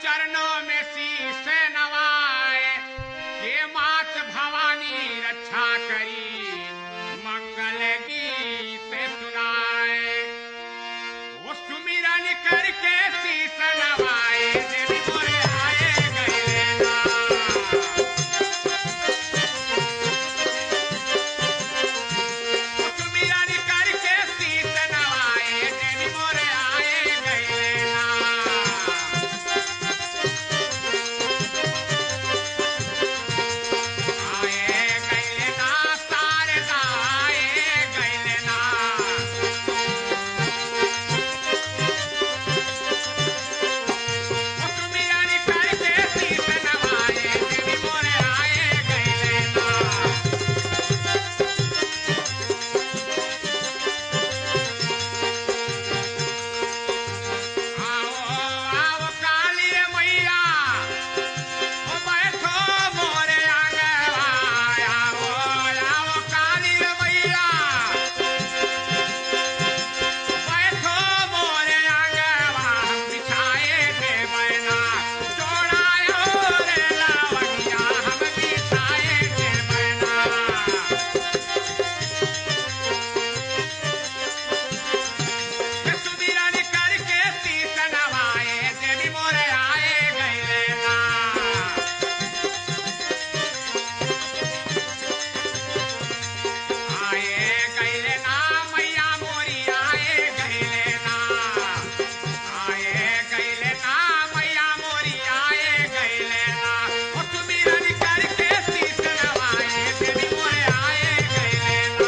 चरणों में शीश नवाए, के मात भवानी रक्षा करी, मंगल गीत सुनाए। वो सुमिरन करके शीश नवाए, देवी मोरे आए गए ना। वो सुमिरन करके शीश नवाए, देवी मोरे आए गए ना। आए गए ना शारदा, आए गए ना। वो सुमिरन करके शीश नवाए, देवी मोरे आए गए ना। आओ आओ काली मैया, ओ बैठो मोरे आंगवा। आओ आओ काली मैया, बैठो मोरे आंगवा। हम बिछाए देवना, चौड़ायो रे लावनिया, हम बिछाए देवना। सुमिरन करके शीश नवाए, देवी मोरे आए गए ना। आए गए ना मैया मोरी, आए गए ना। आए गए ना मैया मोरी, आए गए ना। ओ सुमिरन करके शीश नवाए, देवी मोरे आए गए ना।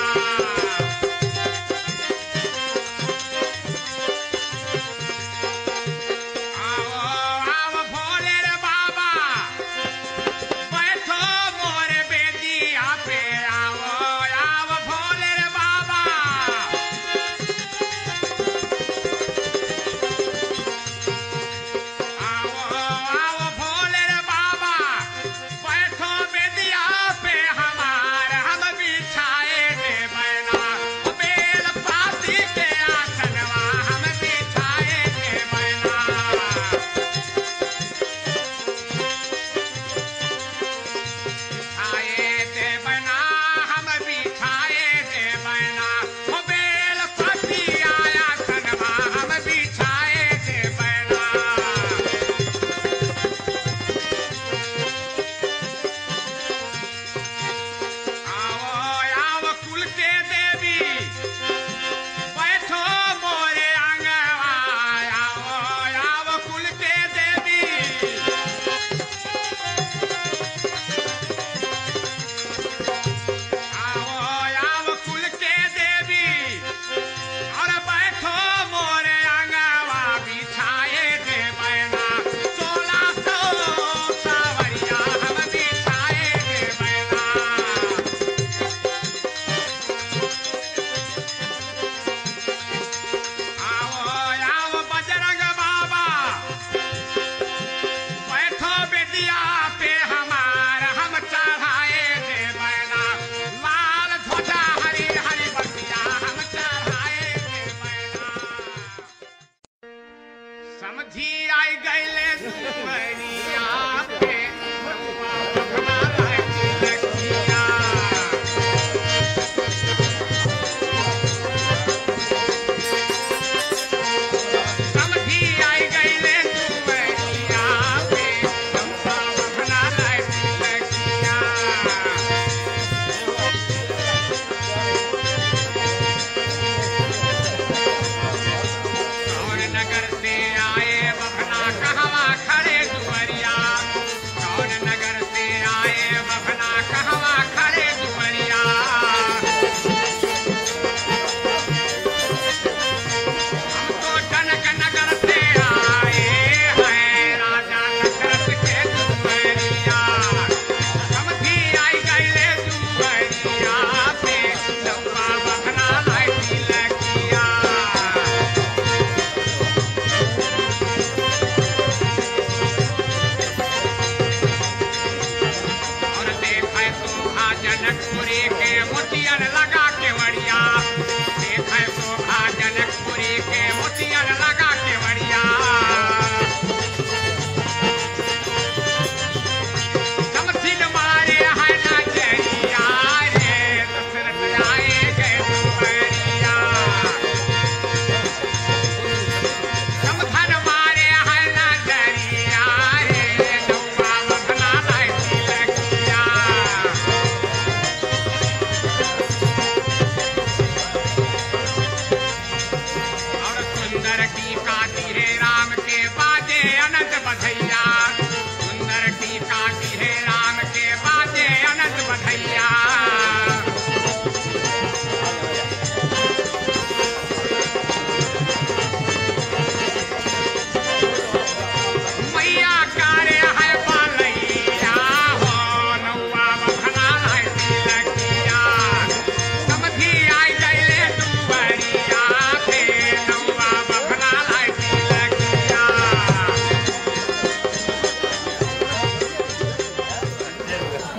आओ आओ भोले रे बाबा, बैठो मोरे बेदिया पे। आओ आओ भोले रे बाबा, आओ आओ भोले रे बाबा, बैठो बेदिया पे हमार, हम बिछाए देवना। ओ बेल पाती के आसनवा, हम बिछाए देवना। आए देवना, हम बिछाए देवना। ओ बेल पति आया सनवा, हम बिछाए देवना।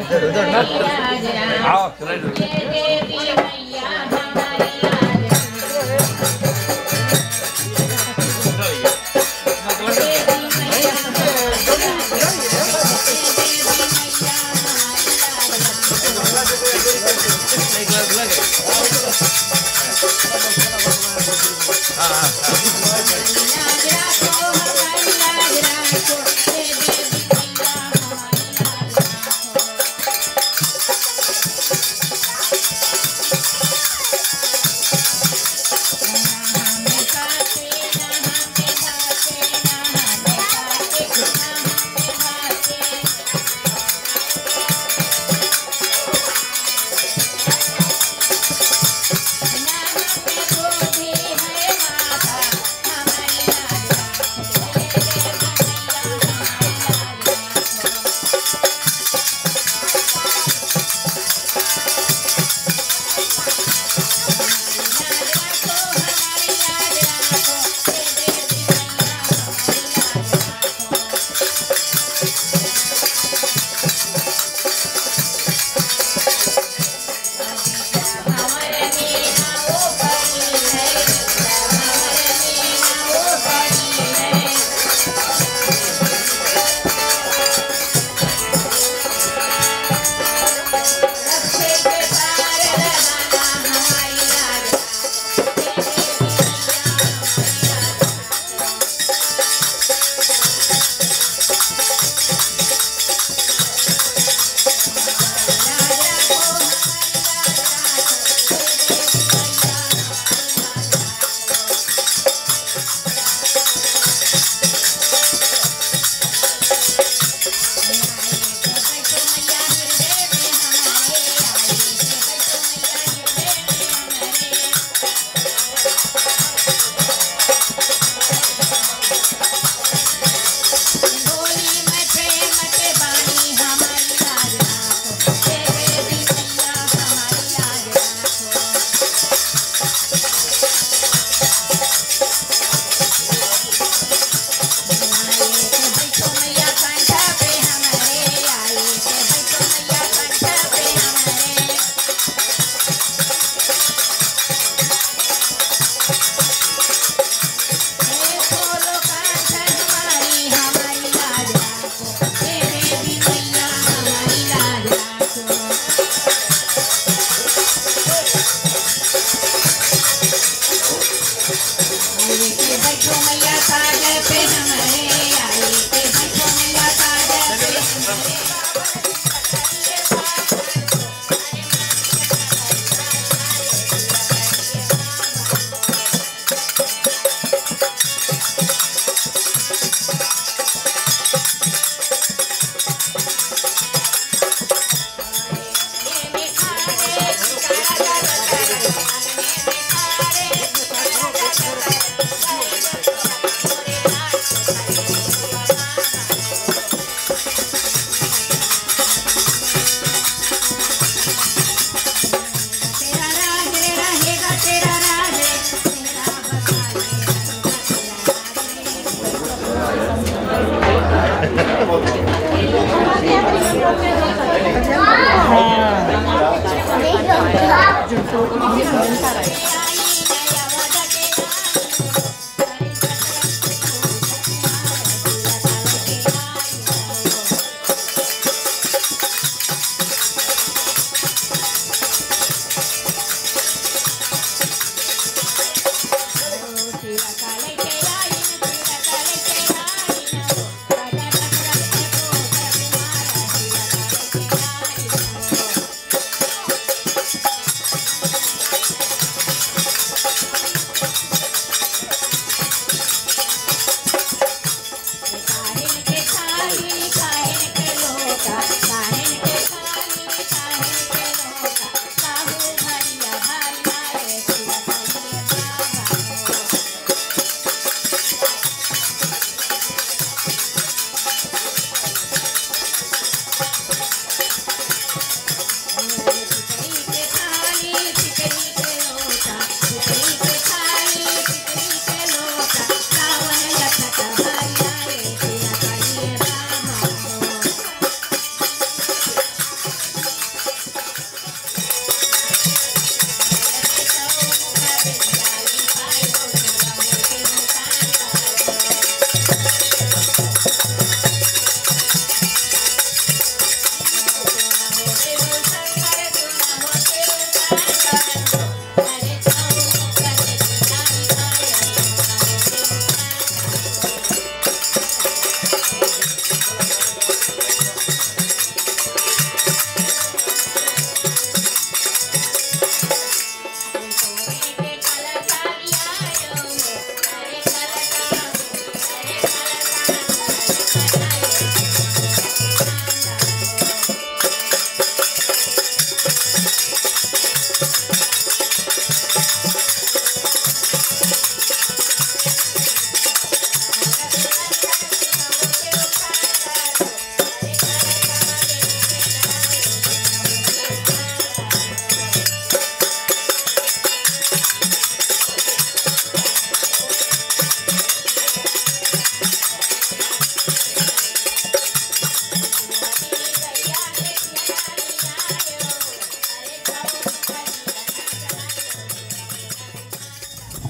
आओ चलो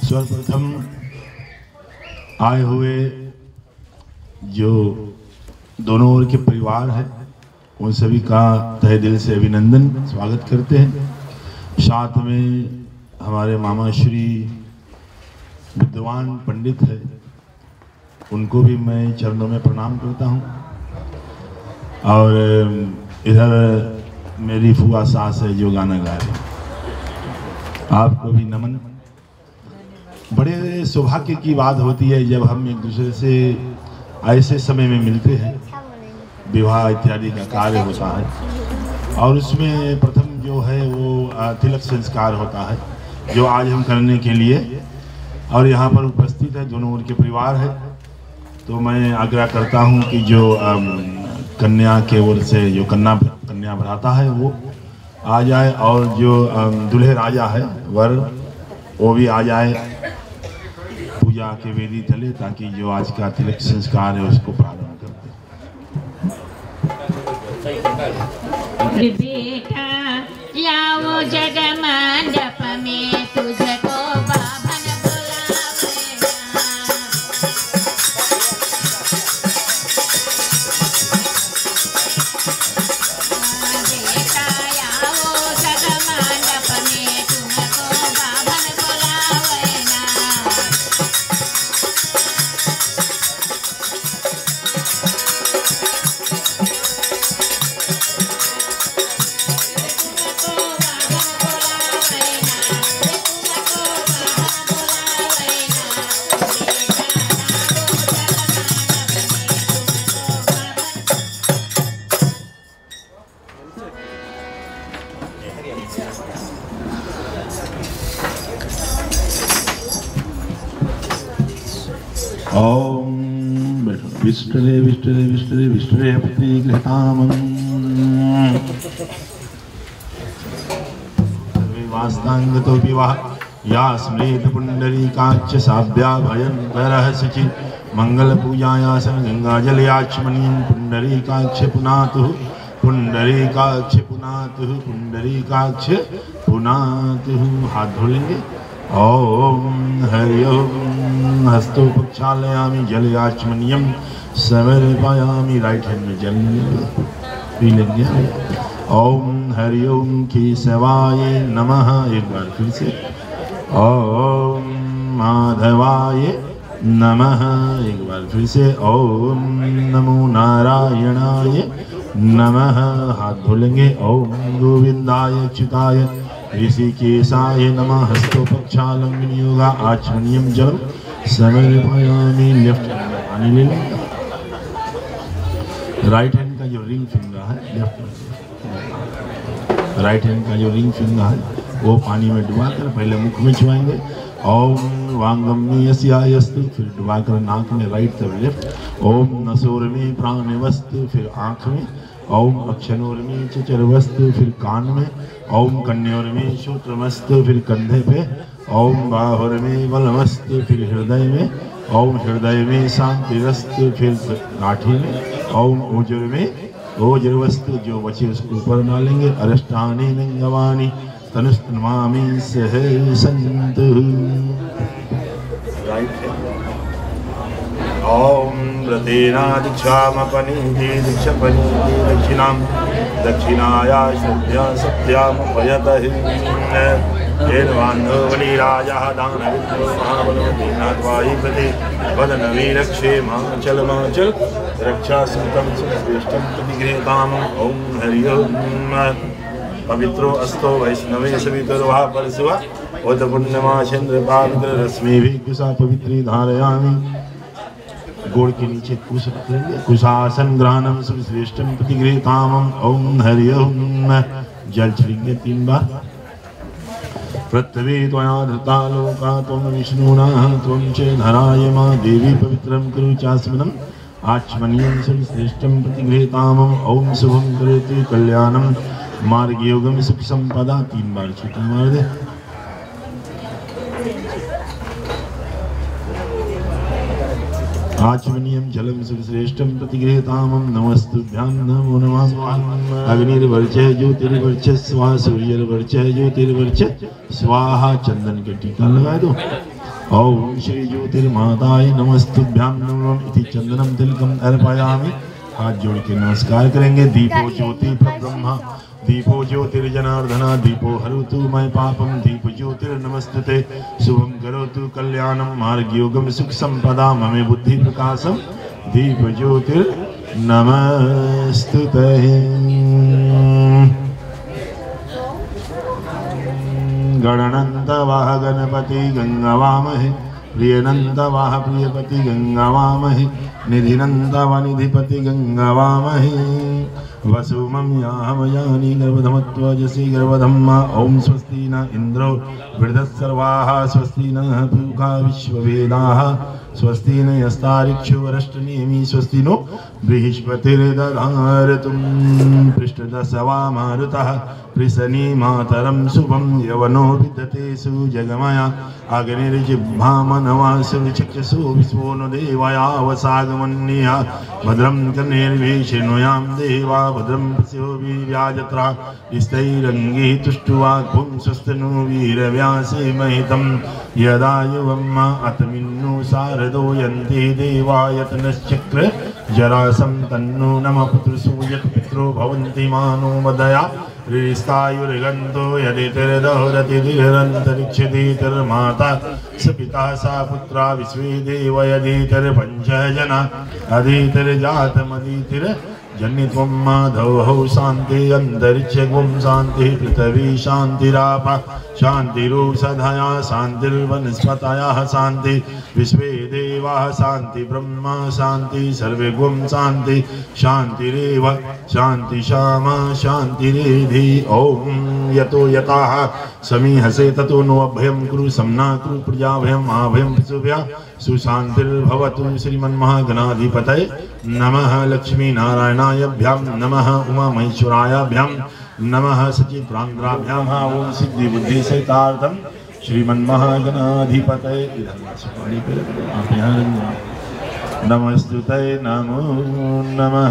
सर्वप्रथम आए हुए जो दोनों ओर के परिवार है उन सभी का तहे दिल से अभिनंदन स्वागत करते हैं। साथ में हमारे मामा श्री विद्वान पंडित है, उनको भी मैं चरणों में प्रणाम करता हूँ। और इधर मेरी फुआ सास है जो गाना गा रही, आपको भी नमन। बड़े सौभाग्य की बात होती है जब हम एक दूसरे से ऐसे समय में मिलते हैं, विवाह इत्यादि का कार्य होता है और उसमें प्रथम जो है वो तिलक संस्कार होता है जो आज हम करने के लिए और यहाँ पर उपस्थित है दोनों ओर के परिवार है। तो मैं आग्रह करता हूँ कि जो कन्या के ओर से जो कन्या भराता है वो आ जाए और जो दूल्हे राजा है वर वो भी आ जाए पूजा के वेदी तले, ताकि जो आज का तिलक संस्कार है उसको प्रारंभ करते। बेटा लाओ जगमंडप में तुझको बाभन बुलावेगा। बेटा आओ जगमंडप में तुमको बाभन बुलावेगा। ओम विष्टरे विष्टरे विष्टरे विष्टरे पति गृहतामं वास्तांगतो विवाह या स्मृत पुंडरीकाक्ष साभ्या भयंकरः सचि मंगल पूजायासन गंगाजल याचमनीं पुंडरीकाक्ष पुनातुः पुंडरीकाक्ष पुनातुः पुंडरीकाक्ष पुनातुः। हाथ धो लेंगे। ओम हरि ओम। हस्तो प्रक्षालयामि जलयाचमनीयम समर्पयामि। राइट हैंड में जल पी लेंगे। ओम हरि ओम केशवाय नमः। एक बार फिर से ओम माधवाय नमः। एक बार फिर से ओम नमो नारायणाय नमः। हाथ धोलेंगे। ओम गोविंदाय अच्युताय ऋषिकेशाय नमः। हस्तोपक्षालंघन योगा आचमनीयम जलम समर्पयामि। लेफ्ट हैंड में पानी ले लेंगे। राइट हैंड का जो रिंग फिंगर है लेफ्ट राइट हैंड का जो रिंग फिंगर है वो पानी में डुबाकर पहले मुख में छुआएंगे। ओम वांगम्य यस्यायस्तु, फिर डुबाकर नाक में राइट तब लेफ्ट। ओम नसोर्मी प्राणवस्तु, फिर आँख में। ओम अक्षनोर्मी चचरवस्तु, फिर कान में। ओम कन्योर्मी श्रोत्रमस्तु, फिर कंधे पे। ओम बाहुर्मी बलमस्तु, फिर हृदय में। ओम हृदय में शांतिरस्तु, फिर नाठि में। ओम उजर में ओजरवस्तु, जो बचे उसको ऊपर डालेंगे। अरष्टानि लिंगवानी तनुस्तनमामि सहसन्तु। ओम व्रतेना दीक्षामपनीति दीक्षपनीति दक्षिणां दक्षिणाया श्रद्धा सत्यामुपयतहि हेर्वान्धवलीराजः दानविद्रो महाबलोदीनाद्वायि प्रति वदनवीरक्षेमाचल माचल रक्षासुतं श्रेष्ठं प्रतिगृहताम्। ओम हरि ओम। पवित्रो अस्तो वैष्णवे सवितुर्वा परशुवा उद पुण्यमा चंद्र पावित्र रश्मिभिः कुशा पवित्री धारयामि। गोड़ के नीचे कुश रख लेंगे। कुशासन ग्रहणम श्रेष्ठम प्रतिगृहतामं। ओम हरि ओम। जल छिड़ेंगे 3 बार। पृथ्वी त्वया धृता लोका त्वं विष्णुना त्वं च धराय मा देवी पवित्रं कुरु चास्मनम् आचमनीयं श्रेष्ठं प्रतिगृहतामं। ओम शुभं करोति कल्याणं मार्गयोगं सुख संपदा। 3 बार छींटा मार दे। आचमनीयं जलम श्रेष्ठं प्रतिगृहतामं। नमस्तुभ्यां नमो नमः। अग्निर्वर्चः ज्योतिर्वर्चः स्वाहा सूर्यर्वर्चः ज्योतिर्वर्चः स्वाहा। चंदन के टीका लगा दो। ओम श्री ज्योतिर्माताय नमस्तुभ्यां नमः इति चंदनम तिलकम अर्पयामि। हाथ जोड़ के नमस्कार करेंगे। दीपो ज्योति ब्रह्मा दीपो ज्योतिर्जनार्दना दीपो हरतु मय पापम दीप ज्योतिर्नमस्तुते शुभम करोतु कल्याणम मार्गयोगम सुख संपदा ममे बुद्धि प्रकाशम दीप ज्योतिर्नमस्तुते। गणनंद वाह गणपति गंगावामहे प्रियनंद वाह प्रियपति गंगावामहे निधिनंद व निधिपति गंगावामहे वसुमं याम यानी गर्भधमत्वजसी गर्भधम्मा ओम स्वस्ति न इंद्रो वृद्धस्सर्वाः स्वस्ति न पूषा विश्ववेदाः स्वस्ति न यस्तारिक्षुरष्टनेमि स्वस्ति नो बृहस्पतिर्दधातु पृष्ठदशवा मारुतः पृशनी मातरं शुभं यवनो विदते सुजगमया अग्निर्जिह्वामनवासु चक्षुषु विश्वो नो देवयावसागमन्या भद्रं कर्णेर्विशृणुयां देवा भद्रं पश्यो वीर्याजत्रा स्थिरैरङ्गैः तुष्टुवाग्भुं स्वस्तिनो वीरव्यासे महितं यदा युवम् अतमिन्नु शारदो यन्ति देवायतनश्चक्र जरासं तन्नो नमः पुत्रसूयक पित्रो भवन्ति मानो मदया ऋस्तायुर्गन्तो यदितिर्दौरति धीरन्तरिक्षतीतिर्माता स पिता सा पुत्रा विश्वे देव यदितिर्पञ्चजना अदितिर्जातमदितिर् जनित्वं माधवौ शान्ति अन्तरिक्षं शान्ति पृथिवी शान्तिराप शान्तिरुषधया शान्तिर्वनस्पतयः शान्ति विश्वे देवाः शान्ति ब्रह्मा शान्ति सर्वे गुं शान्ति शान्तिरेव शान्ति श्यामा शान्तिरेधि। ओम यतो यताः समीहसे ततो नो अभयं कुरु सम्ना कुरु प्रजाभयम् आभयं पशुभ्यः सुशान्तिर्भवतु। श्रीमन्महागणाधिपतये नमः। लक्ष्मी नारायणाभ्यां नमः। उमा महेश्वराभ्यां नमः। सचित्रांद्राभ्यां ओम सिद्धि बुद्धि सहितार्थं श्रीमन्महागणाधिपतये नमस्तुते नमो नमः।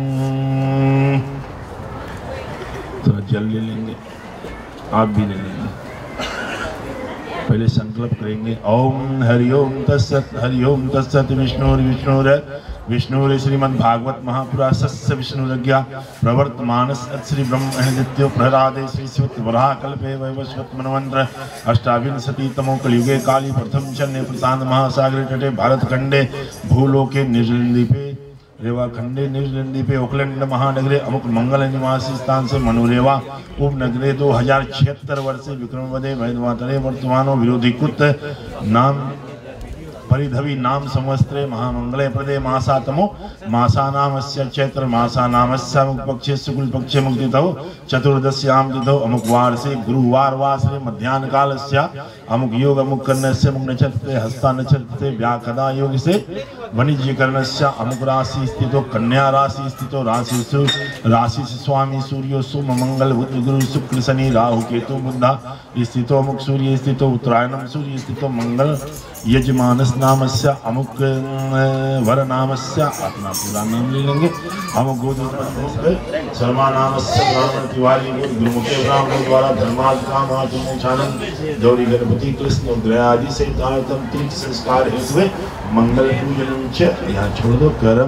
थोड़ा जल ले लेंगे, आप भी ले लेंगे। पहले संकल्प करेंगे ओम हरिओम तत्सत विष्णुर श्रीमद्भागवत महापुरा सस्य विष्णुरज्ञा प्रवर्तमानस् श्री ब्रह्मणित्यो प्रहरादे श्री स्वराह कल्पे वैवस्वत मनवंत्र अष्टाविंशतितमो कलियुगे काली प्रथम चन्ने प्रशांत महासागरे तटे भारतखंडे भूलोके निर्जलीपे रेवाखंडे निर्जलीपे ओकलैंड महानगरे अमुक मंगल निवासी स्थान से मनुरेवा उपनगरे 2076 वर्षे विक्रमवदे वैद्यवातरे वर्तमानो विरोधी कुत नाम परिधवी नाम संवत्सरे महामंगले प्रदे मासातमो मासानामस्य चैत्र मासानामस्य अमुक पक्षे शुक्ल पक्षे मुक्तितो चतुर्दश्यां तिथौ अमुक वार्षे गुरुवार वासरे मध्याह्न कालस्य अमुक योग अमुक कर्णस्य अमुक नक्षत्रे हस्ता नक्षत्रे व्याखदा योग से वाणिज्य कर्णस्य अमुक राशि स्थितो कन्या राशि स्थितो राशिषु राशिषु स्वामी सूर्यो सोम मंगल बुध गुरु शुक्र शनि राहु केतु बुध स्थितो अमुक सूर्य स्थितो उत्तरायणम सूर्य स्थितो मंगल यजमानस नामस्य अमुक वर नामस्य अपना पूरा नाम ले लेंगे। अमुक गोत्र शर्मा नामस्य ब्राह्मण तिवारी गुरुमुखे ब्राह्मण द्वारा धर्मार्थ काम आचरण गौरी गणपति कृष्ण ग्रहादि से तारतम तीर्थ संस्कार हेतु मंगल पूजन च यहाँ छोड़ दो करम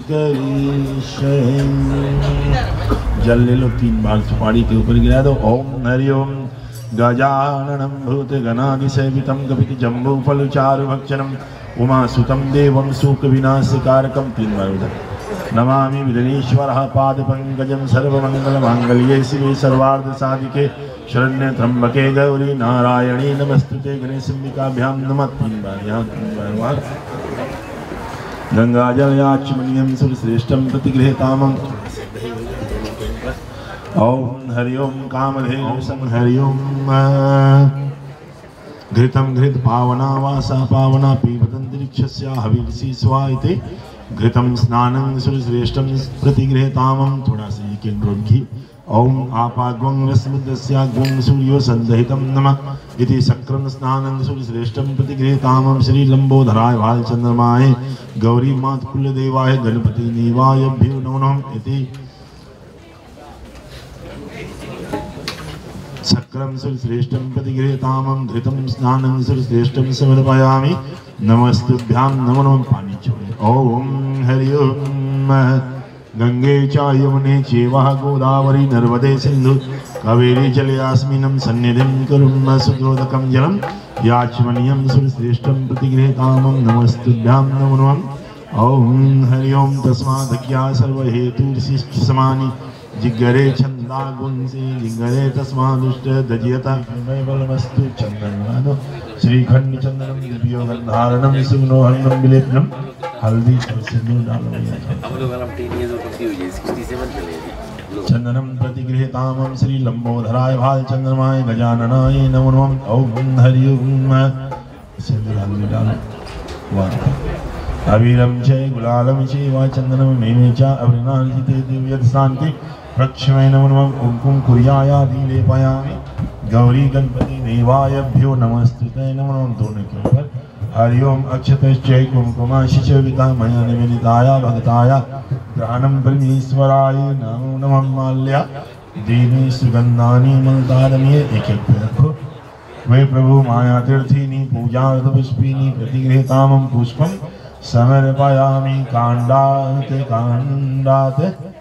जल ले लो 3 बार सुपारी के ऊपर गिरा दो। ओम हरिओम गजाननं भूतगणाधिसेवितं कपितजम्बूफलचारुभक्षणं उमासुतं देवं शोकविनाशकारकं 3 बार उधर नमामि विघ्नेश्वरः पादपङ्कजं सर्वमङ्गलमाङ्गल्ये शिवे सर्वार्थसाधिके शरण्ये त्र्यंबके गौरी नारायणी नमस्तुते गणेशाम्बिकाभ्यां नमः। 3 बार यहाँ 3 बार गंगाजलयाचमनीयं सुरश्रेष्ठं प्रतिगृहीतामं। ओम हरिओम कामधेनु हरिओम घृतं घृत पावना वासा पावना पीबदंतरिक्षस्य हविषि स्वाइते घृतं स्नानं सुरश्रेष्ठं प्रतिगृहीतामं। थोड़ा सा एक घी। ओम आपाग्वं रसमुद्रस्याग्वं सूर्यो सन्दहितं नमः इति शक्रं स्नानं सुरश्रेष्ठं प्रतिगृहीतामं। श्री लंबोदराय भालचंद्रमाय गौरी मात कुलदेवाय गणपति निवायभ्यो नमः इति शक्रम सुरश्रेष्ठं प्रतिगृहीतामं घृतं स्नानं सुरश्रेष्ठं समर्पयामि नमस्तुभ्यां नमो नमः। पानी छोड़े। ओम हरि ओम। गंगे च यमुने चैव गोदावरी नर्मदे सिंधु कावेरी जलेऽस्मिन् सन्निधिं कुरु सुदोदकं जलं याचमनीयं सुरश्रेष्ठं प्रतिगृहीतामं नमस्तुभ्यां नमो नमः। ओम हरि ओम। तस्मादज्ञा सर्वहेतुर्शिष्ट समानि जिगरे छंदा गुंसी जिगरे तस्मादुष्ट दज्यता बलमस्तु चंदन श्रीखंड चंदनम दिव्यो गंधारणम सुगंधोहरणम विलेपनम हल्दी और सिंदूर डालो। चंदनम प्रतिगृहीतामं श्री लंबोदराय भाल चंद्रमाय गजाननाय नमो नमः। ओम हरि ओम। सिंदूर हल्दी डालो। वाह। अबीरम च गुलालम च वा चंदनम मेमे च अवृणाजिते दिव्यत शांति प्रक्षमय नमो नमः। कुमकुम कुर्यायादि लेपयामि गौरी गणपति देवायभ्यो नमस्तुते नमो नमः। दोनों के ऊपर हरि ओम। अक्षतश्च कुमकुमाशिष विद्मया निवेदिताय भक्ताय ग्रहणं परमेश्वराय नमो नमः। माल्या देवी सुगंधानि मंदारमये एक एक पे रखो। वे प्रभु माया तीर्थीनि पूजार्थ पुष्पिनी प्रतिगृहीतामं पुष्पं समर्पयामि कांडात कांडात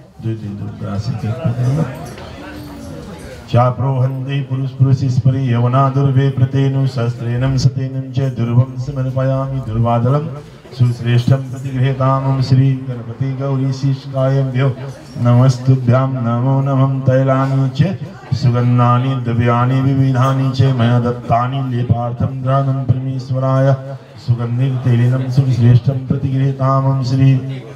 चाप्रोहन्ते पुरुष पुरुषिस्परि यवना दुर्वे प्रतेनु सहस्रेणं सतेनं च दुर्वं समर्पयामि दुर्वादलं सुश्रेष्ठं प्रतिगृहीतामं श्री गणपति गौरी शीर्षकायभ्यो नमस्तुभ्यां नमो नमः। तैलानि च सुगन्धानि द्रव्याणि विविधानि च मया दत्तानि लेपार्थं ग्रहणं परमेश्वराय सुगन्धिर्तैलिनं सुश्रेष्ठं प्रतिगृहीतामं श्री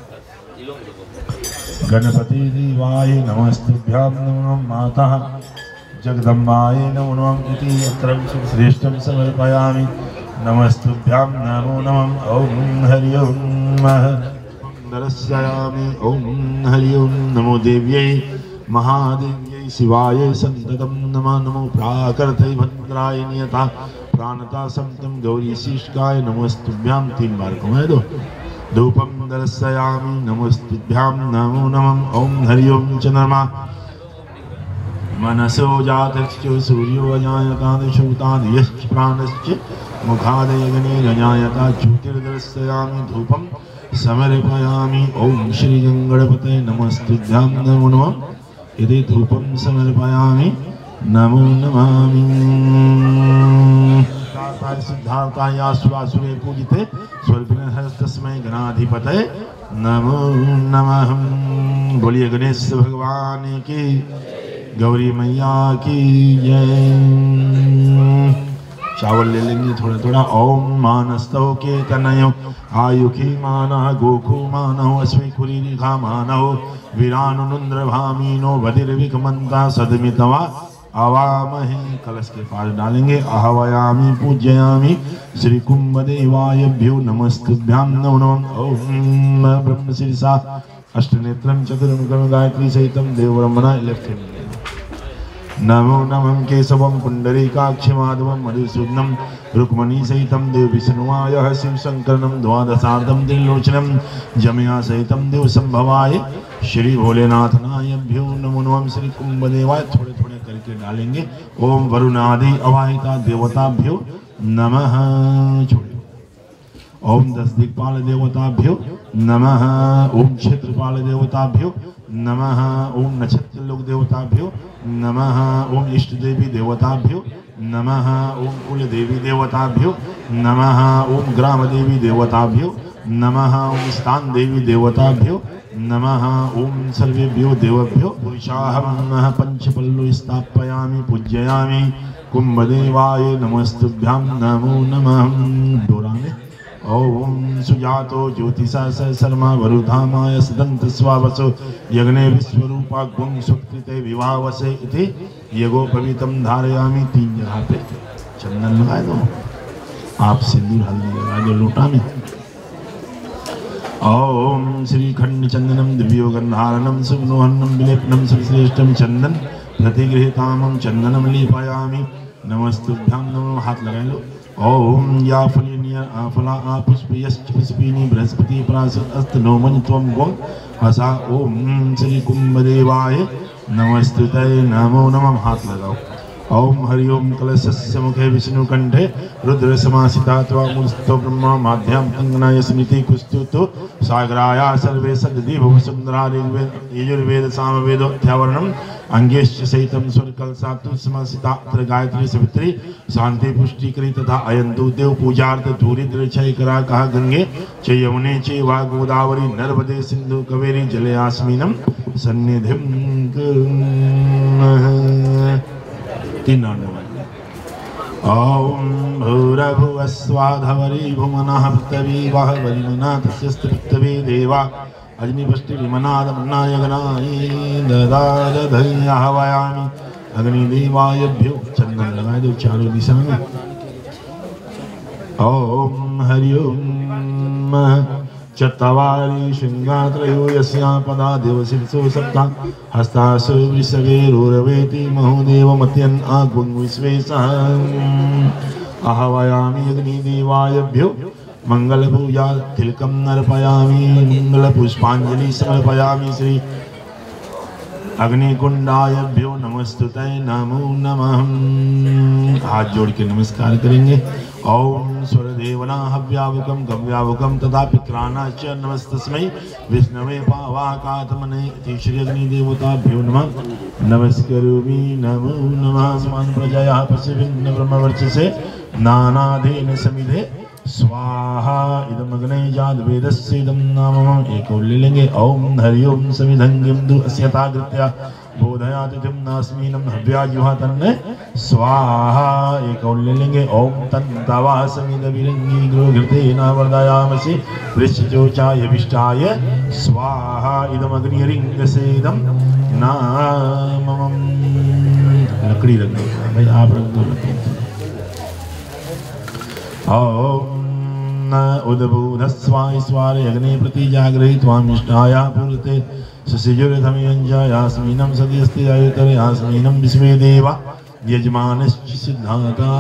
गणपति देवाय नमस्तुभ्यां नमो नमः। माता जगदम्बाय नमो नमः इति यत्रं सुश्रेष्ठं समर्पयामि नमस्तुभ्यां नमो नमः। ओम हरि ओम। दर्शयामि। ओम हरि ओम। नमो देव्यै महादेव्यै शिवाय संततं नमः। नमो प्राकृते भद्राय नियता प्राणता समतं गौरी शीर्षकाय नमस्तुभ्यां। 3 बार कमाए दो। धूपं दर्शयामि नमस्तुभ्यां नमो नमः। ओम हरि ओम। चंद्रमा मनसो जातश्च सूर्यो अजायतादिशूतादियश्च प्राणश्च मुखादयगनिरजायता ज्योतिर्दर्शयामि धूपं समर्पयामि। ओम श्री गणपतये नमस्तुभ्यां नमो नमः। इति धूपं समर्पयामि नमो नमामि। सिद्धार्थाय सुरासुरे पूजिते स्वर्पिनहस्तस्मै गणाधिपतये नमो नमः। बोलिए गणेश भगवान की गौरी मैया की जय। चावल ले लेंगे थोड़ा थोड़ा। ओम मानस्तव के तनयो आयुखी मानः गोखु मानहो अस्मि कुरीरिखा मानहो वीरानुन्द्र भामीनो बधिर्विकमन्ता सदमितवा आवामहे। कलश के पास डालेंगे। आह्वयामि पूजयामि श्री कुंभदेवायभ्यो नमस्तुभ्यां नमो नमः। ओम ब्रह्म शीर्षा अष्टनेत्रं चतुर्मुखं गायत्री सहितं देवब्रह्मणा लेफ्ट नमो नमः। केशवं पुंडरीकाक्षमाधवं मधुसूदनं रुक्मणी सहितं देव विष्णुवाय शिवशंकरनं द्वादशार्धं त्रिलोचनं जमया सहितं देव संभवाय श्री भोलेनाथनायभ्यो नमो नमः। श्री कुंभदेवाय थोड़े थोड़े करके डालेंगे। ओम वरुणादि अवाहिता देवताभ्यो नमः। छोड़िए। ओम 10 दिक्पाल देवताभ्यो नमः। ओम क्षेत्रपाल देवताभ्यो नमः। ओम नक्षत्र लोक देवताभ्यो नमः। ओम इष्ट देवी देवताभ्यो नमः। ओम कुल देवी देवताभ्यो नमः। ओम ग्राम देवी देवताभ्यो नमः। ओम स्थान देवी देवताभ्यो नमः। ओम सर्वेभ्यो देवभ्यो पुरुषाहं पंचपल्लु स्थापयामि पूजयामि कुंभदेवाय नमस्तुभ्यां नमो नमः। डोराने। ओम सुजातो ज्योतिषा शर्मा वरुधामाय सदंत स्वावसो यज्ञे विश्वरूपा गुं सुकृते विवाहवसे इति यगोपवीतं धारयामि। 3 जगह पे चंदन लगा दो। आप सिंदूर हल्दी लगा दो लोटा में। ओम श्रीखंड चंदनम दिव्यो गंधारणम सुगंधोहरणम विलेपनम श्रेष्ठम चंदन प्रतिगृहीतामं चंदनम लेपयामि नमस्तुभ्यां नमो। हाथ लगा लो। ओम या फलिनिया आफला आ पुष्पयश्च पुष्पिनी बृहस्पति प्रासत अस्त नोमन त्वं गुं हसा। ओम श्री कुंभदेवाय नमस्तुते नमो नमः। हाथ लगाओ। ओम हरि ओम कलशस्य मुखे विष्णुकंठे रुद्र समासिता त्वामूर्तो ब्रह्मा माध्यम अंगनाय स्मृति कुस्तुतो सागराया सर्वे सद्दि भुव सुंदरा यजुर्वेद सामवेद अध्यावरणम अंगेश्च सहितं स्वर्कलसातु समासिता अत्र गायत्री सावित्री शांति पुष्टि करी तथा अयंतु देव पूजार्थ धूरिद्र क्षय करा कहा गंगे च यमुने च वा गोदावरी नर्मदे सिंधु कावेरी जले आस्मिनम सन्निधिं तीन ओम भूरभुवस्वाधवरी भुमनः पृथ्वी वह वरिमना तस्यस्तु पृथ्वी देवा अग्निपुष्टि विमनादमन्नाय गणाय ददादधैर्य हवयामि अग्निदेवायभ्यो चंदन लगाए दो चारों दिशा में। ओम हरि ओम चत्वारि शृंगात्रयो यस्या पदा देवशिरसो सप्ता हस्तासु वृषगेरुरवेति महोदेवमत्यन् आग्वं विश्वेशः आहवयामि अग्निदेवायभ्यो मंगलपूजा तिलकं नर्पयामि मंगलपुष्पांजलि समर्पयामि श्री अग्निकुंडायभ्यो नमस्तुते नमो नमः। हाथ जोड़ के नमस्कार करेंगे। ओम स्वरदेवना हव्यावकम गव्यावकम तथा पित्राणा च नमस्तस्मै विष्णवे पावाकात्मने श्री अग्निदेवताभ्यो नमः नमस्करोमि नमो नमः। समान प्रजया पशुभिन्न ब्रह्मवर्चसे नानाधीन समिधे स्वाहा इदम अग्ने जात वेदस्य इदम नामम एक और ले लेंगे। ओम हरि ओम समिधंगिम दु अस्यताग्रत्या बोधयातिथिम नास्मीनम हव्याजुहा तन्ने स्वाहा एक और ले लेंगे। ओम तन्तावा समिध विरंगी गृहृते न वर्धयामसि वृश्चोचाय विष्टाय स्वाहा इदम अग्निरिंगसे इदम नामम। लकड़ी रख दो भाई, आप रख दो। ओम उद्बोधस्वाय स्वारे अग्नि प्रति जागृहीत्वामिष्टाया पूर्ते सुसिजुरधमयञ्जायास्मिनं सद्यस्ते आयुतरे आस्मिनं विश्वे देवा यजमानश्च सिद्धाता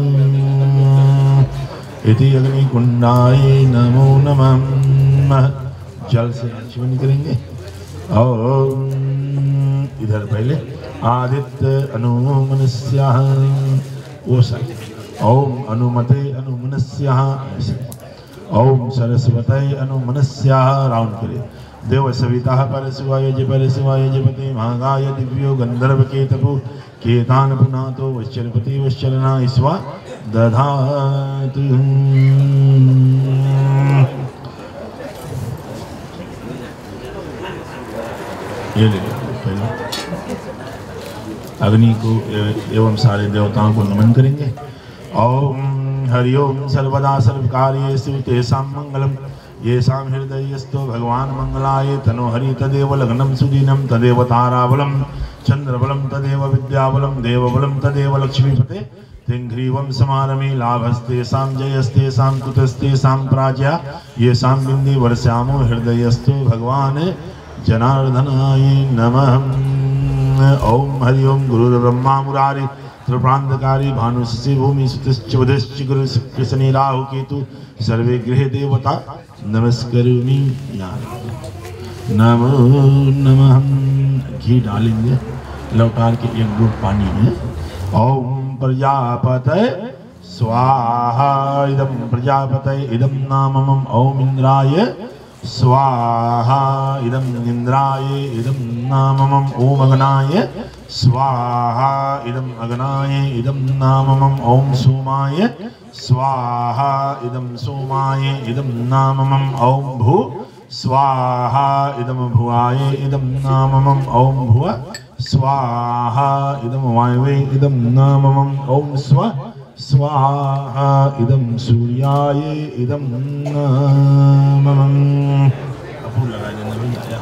इति अग्निकुंडाय नमो नमः। जल से आचमन करेंगे। और इधर पहले आदित्य अनुमनस्याः वो साइड। ओम अनुमते अनुमनस्याः ऐसे। ओम सरस्वते अनुमनस्याः राउंड करिए। देव सविता परशिवाय जपते महागाय दिव्यो गंधर्व केतपु केतान पुनातो वश्चरपति वश्चरना ईश्वा दधातु। ये ले पहले अग्नि को एवं सारे देवताओं को नमन करेंगे। ओम हरि ओम सर्वदा सर्वकार्येषु तेषां मंगलम येषां हृदयस्थो भगवान मंगलाय तनो हरि तदेव लग्नं सुदीनं तदेव ताराबलं चंद्रबलं तदेव विद्याबलं देवबलं तदेव लक्ष्मीपते तिंघ्रीवं समारमे लाभस्तेषां जयस्तेषां कुतस्तेषां प्राज्ञा येषां बिंदि वर्ष्यामो हृदयस्थो भगवान जनार्दनाय नमः। ओम हरि ओम गुरुर्ब्रह्मा मुरारी त्रिप्रांतकारी भानुशि भूमि सुतश्च बुधश्च गुरु कृष्ण राहु केतु सर्वे गृह देवता नमस्करोमि। नमो नमः। घी डालेंगे लौटार के एक घूंट पानी में। ओम प्रजापते स्वाहा इदम प्रजापते इदम नामम। ओम इंद्राय स्वाहा इदम इंद्राय इदम नामम। ओम अग्नाय स्वाहा इदम अग्नाय इदम नामम। ओम सोमाय स्वाहा इदम सोमाय इदम नामम। ओम भू स्वाहा इदम भुवाय इदम नामम। ओम भुव स्वाहा इदम वायवे इदम नामम। ओम स्व स्वाहा इदम सूर्याय इदम नामम। फूल लगा देना भैया।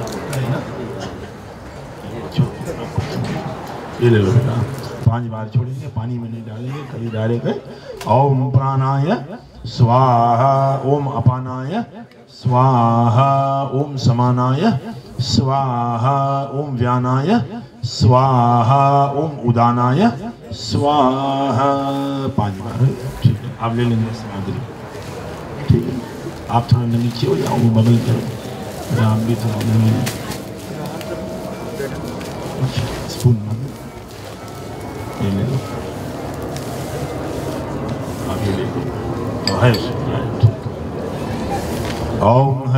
ये ले लो बेटा। 5 बार छोड़ेंगे, पानी में नहीं डालेंगे, कभी डायरेक्ट। ओम प्राणाय स्वाहा ओम अपानाय स्वाहा ओम समानाय स्वाहा ओम व्यानाय स्वाहा ओम उदानाय स्वाहा। 5 बार। ठीक है, आप ले लेंगे सामग्री। ठीक है, आप थोड़ा नीचे हो जाओ, बगल करो, आप भी थोड़ा स्पून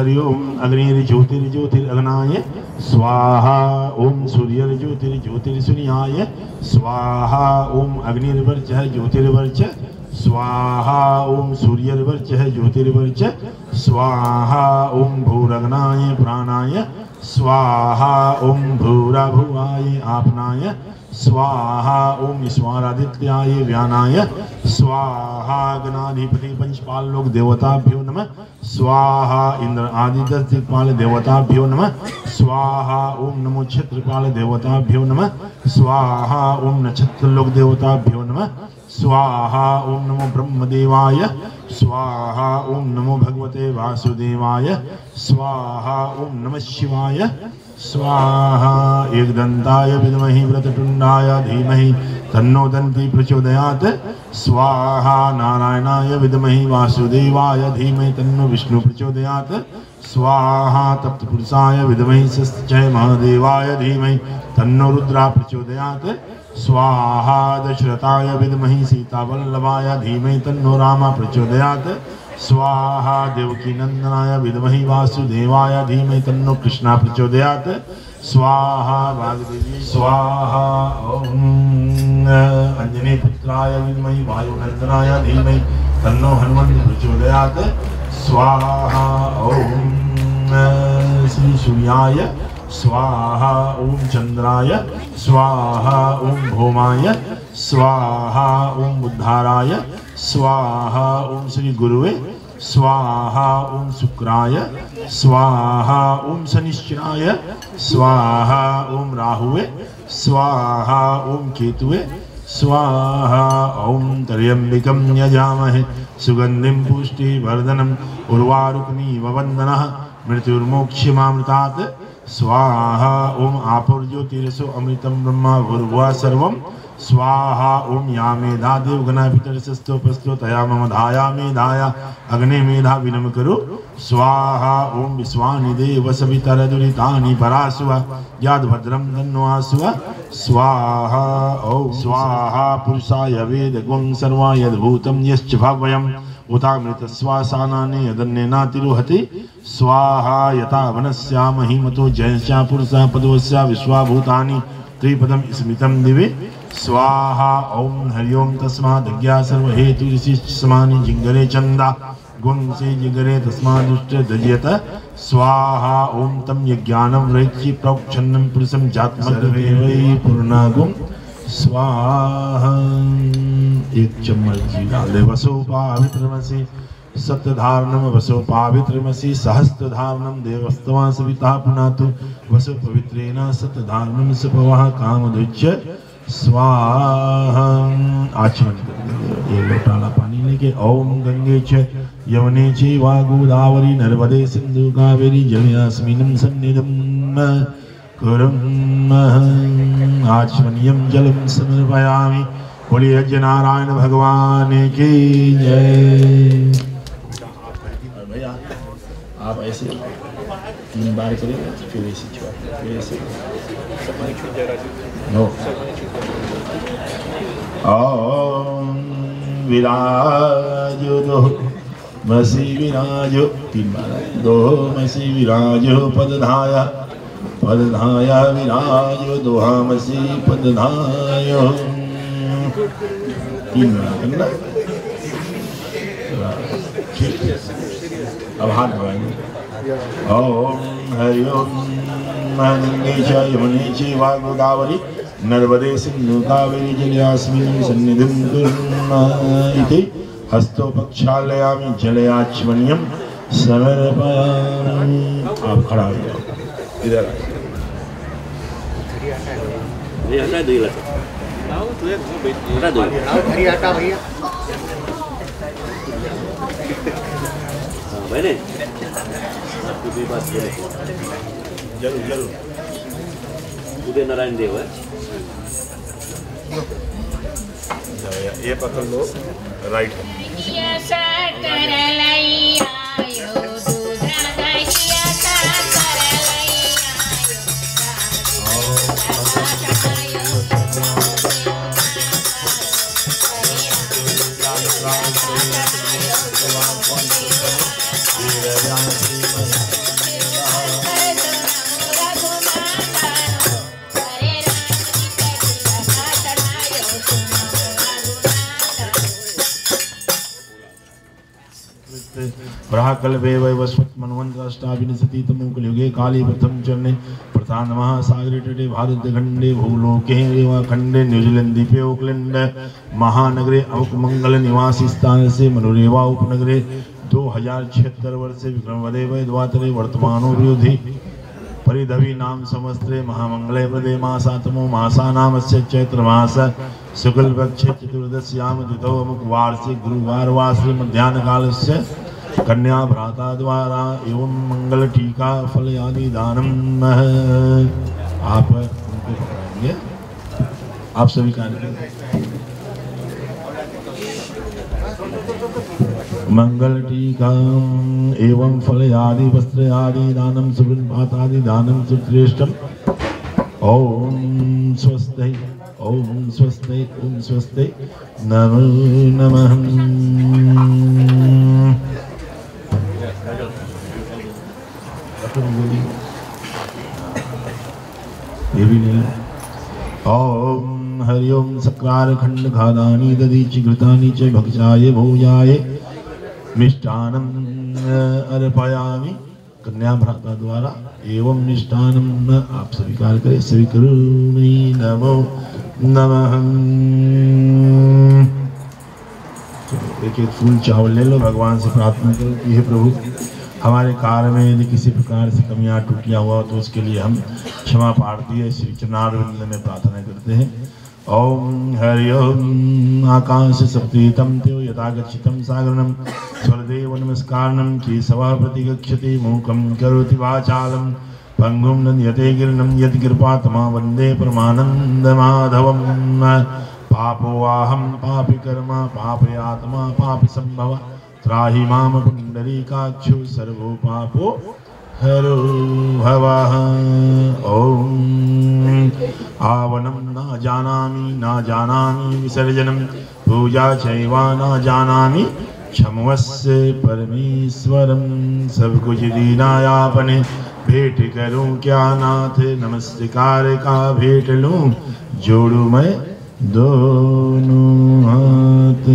हरि ओम अग्निर्ज्योतिर्ज्योतिरग्नाय स्वाहा ओम सूर्यर्ज्योतिर्ज्योतिर्सूर्याय स्वाहा ओम अग्निर्वर्चः ज्योतिर्वर्चः स्वाहा ओम सूर्यर्वर्चः ज्योतिर्वर्चः स्वाहा ओम भूरग्नाय प्राणाय स्वाहा ओम भूराभुवाय आपनाय स्वाहा ओम ईश्वरादित्याय व्यानाय स्वाहा गणाधिपति पंचपाल लोक देवताभ्यो नमः स्वाहा इंद्र आदि 10 दिक्पाल देवताभ्यो नमः स्वाहा ओम नमो क्षत्रपाल देवताभ्यो नमः स्वाहा ओम नक्षत्र लोक देवताभ्यो नमः स्वाहा ओम नमो ब्रह्मदेवाय स्वाहा ओम नमो भगवते वासुदेवाय स्वाहा ओम नमः शिवाय स्वाहा एकदंताय विद्महि वक्रतुंडाय धीमहि तन्नो दन्ति प्रचोदयात् स्वाहा नारायणाय विद्महि वासुदेवाय धीमहि तन्नो विष्णु प्रचोदयात् स्वाहा तप्तपुरुषाय विद्महि षष्ठय महादेवाय धीमहि तन्नो रुद्रा प्रचोदयात् स्वाहा दशरथाय विद्महि सीतावल्लभाय धीमहि तन्नो रामा प्रचोदयात् स्वाहा देवकी नंदनाय विद्महि वासुदेवाय धीमहि तन्नो कृष्णा प्रचोदयात् स्वाहा वाग्देवी स्वाहा ओम अंजनी पुत्राय विद्महि वायुनंदनाय धीमहि तन्नो हनुमंत प्रचोदयात् स्वाहा ओम श्री सूर्याय स्वाहा ओम चंद्राय स्वाहा ओम भौमाय स्वाहा ओम बुद्धाराय स्वाहा ओम श्री गुरुवे स्वाहा ओम शुक्राय स्वाहा ओम शनिश्चराय स्वाहा ओम राहुवे स्वाहा ओम केतुवे स्वाहा ओम त्र्यंबकं यजामहे सुगंधिं पुष्टिवर्धनम् उर्वारुकमिव वन्दनः मृत्युर्मोक्षमामृतात् स्वाहा ओम आपुर्ज्योतिरसो अमृतं ब्रह्मा भूर्भुवः सर्वं स्वाहा ओम या मेधा देवगणा पितरसस्तोपस्तो तया मम धाया मेधाया अग्ने मेधा विनम करो स्वाहा ओम विश्वानि देव सवितर दुरितानि परासुव याद भद्रम धन्वासुव स्वाहा ओम स्वाहा पुरुषाय वेद गुं सर्वा यद्भूतं यश्च भव्यम् उतामृत श्वासानानि यदन्नेनातिरुहति स्वाहा यथा वनस्या महिमतो जयस्या पुरुषा पदवस्या विश्वाभूतानि त्रिपदं स्मृतं दिवे स्वाहा ओम हरि ओम तस्मादज्ञा सर्वहेतु ऋषिश्च समानि जिंगरे चंदा गुं से जिगरे तस्मादुष्ट दज्यत स्वाहा ओम तम यज्ञानं वृच्छि प्रोक्षन्नं पुरुषं जात्मग्रे वै पूर्णागुं स्वाहा एक चम्मच घी डाल दे वसोपावित्रमसि सप्तधारणम वसोपावित्रमसि सहस्त्रधारणम देवस्तवा सविता पुनातु वसो पवित्रेण सप्तधारणम सपवः कामधुच्य स्वाहा आचमन कर ये लोटाला पानी लेके ओम गंगे च यमुने चैव गोदावरी नर्मदे सिंधु कावेरी जलेऽस्मिन् सन्निधिं कुरुम आचमनीयं जलं समर्पयामि। बोलिए अज्ञ नारायण भगवान की जय। भैया आप ऐसे 3 बार करेंगे फिर ऐसे छुआ फिर ऐसे ओम विराजो दो मसी विराजो 3 बार दो मसी विराजो पदधाया पदधाया विराजो दोहामसी पदधायो 3 बार करना। अब हाथ बढ़ाएंगे ओम हरि ओम गंगे च यमुने चैव गोदावरी नर्मदे सिंधु कावेरी जलेऽस्मिन् सन्निधिं कुर्मः इति हस्तो प्रक्षालयामि जलेऽच्मनीयं समर्पयामि। आप खड़ा हो जाओ इधर जरूर जरूर उदय नारायण देव है। ये पकड़ लो राइट है। प्राकल्पे वैवस्वत मन्वन्तराष्टाविंशति तमो कलियुगे काले प्रथम चरणे प्रधान महासागरे तटे भारतखंडे भूलोके रेवाखंडे न्यूजीलैंड द्वीपे ओकलैंड महानगरे अमुकमंगल निवासी स्थान से मनोरेवा उपनगरे 2076 वर्षे विक्रमवदे द्वातरे वर्तमानो विरोधी परिधवी नाम संवत्सरे महामंगले प्रदे मासातमो मासा नामस्य चैत्र मास शुक्ल पक्षे चतुर्दश्याम तिथौ अमुक वार्षिक गुरुवार वासरे मध्याह्न कालस्य कन्या भ्राता द्वारा एवं मंगल टीका फल आदि दानम। आप उनको पकड़ाएंगे, आप सभी कार्य मंगल टीका एवं फल आदि वस्त्र आदि दानम सुवृन्पात आदि दानम सुश्रेष्ठम। ओम स्वस्ति ओम स्वस्ति ओम स्वस्ति नमो नमः। ये भी नहीं। ओम हरि ओम सकार खंड खादानी दधीचि घृतानि च भक्षाय भोजाय मिष्टान्नम अर्पयामि। कन्या भ्राता द्वारा एवं मिष्टान्नम आप स्वीकार करें। स्वीकरोमि नमो नमः। एक एक फूल चावल ले लो, भगवान से प्रार्थना करो कि हे प्रभु हमारे कार्य में यदि किसी प्रकार से कमियां टूटियां हुआ तो उसके लिए हम क्षमा प्रार्थी है श्री चरणारविंद में प्रार्थना करते हैं। ओम हरि ओम आकाश सप्तीतम त्यो यथागच्छितं सागरनं स्वरदेव नमस्कारणं केशवा प्रतिगच्छति मूकं करोति वाचालं पंगुं नन्द्यते गिरिनं यत्कृपातमा वन्दे परमानन्दमाधवं। पापोऽहं पापी कर्मा पापयात्मा पापी संभव त्राहि माम पुंडरीकाक्षो सर्वो पापो हरो भवः। ओम आवनं न जानामि विसर्जनं पूजा चैव न जानामि क्षमवस्य परमेश्वरं। सब कुछ दीनायापने भेंट करूं क्या नाथ नमस्कार का भेंट लूं जोड़ू मैं दोनों हाथ।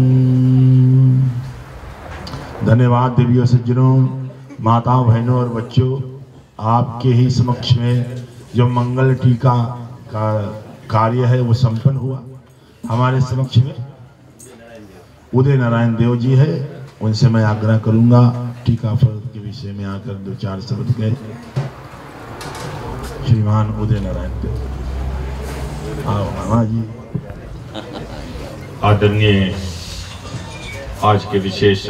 धन्यवाद देवियों सज्जनों, माताओं बहनों और बच्चों, आपके ही समक्ष में जो मंगल टीका का कार्य है वो संपन्न हुआ। हमारे समक्ष में उदय नारायण देव जी है, उनसे मैं आग्रह करूंगा टीका फल के विषय में आकर दो चार शब्द कहे। श्रीमान उदय नारायण देव, आओ मामा जी। आदरणीय आज के विशेष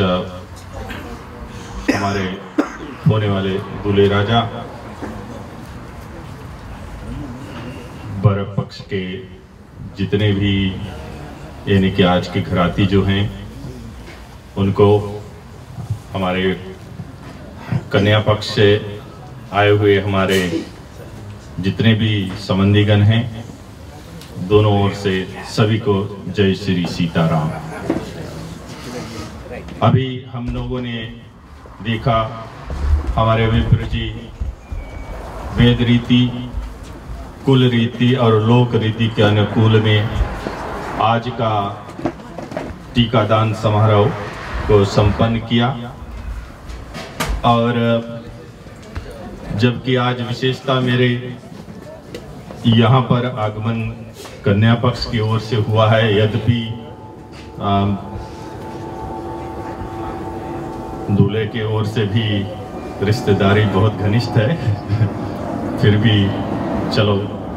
हमारे होने वाले दूल्हे राजा बर पक्ष के जितने भी यानी कि आज के घराती जो हैं उनको, हमारे कन्या पक्ष से आए हुए हमारे जितने भी संबंधीगण हैं, दोनों ओर से सभी को जय श्री सीताराम। अभी हम लोगों ने देखा हमारे विप्र जी वेद रीति, कुल रीति और लोक रीति के अनुकूल में आज का टीकादान समारोह को संपन्न किया। और जबकि आज विशेषता मेरे यहाँ पर आगमन कन्या पक्ष की ओर से हुआ है, यद्यपि दूल्हे के ओर से भी रिश्तेदारी बहुत घनिष्ठ है फिर भी चलो,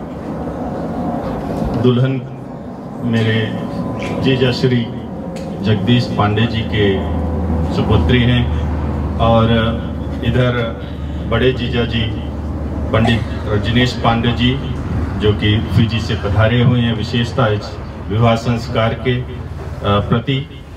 दुल्हन मेरे जीजा श्री जगदीश पांडे जी के सुपुत्री हैं और इधर बड़े जीजा जी पंडित रजनीश पांडे जी जो कि फिजी से पधारे हुए हैं, विशेषता इस विवाह संस्कार के प्रति।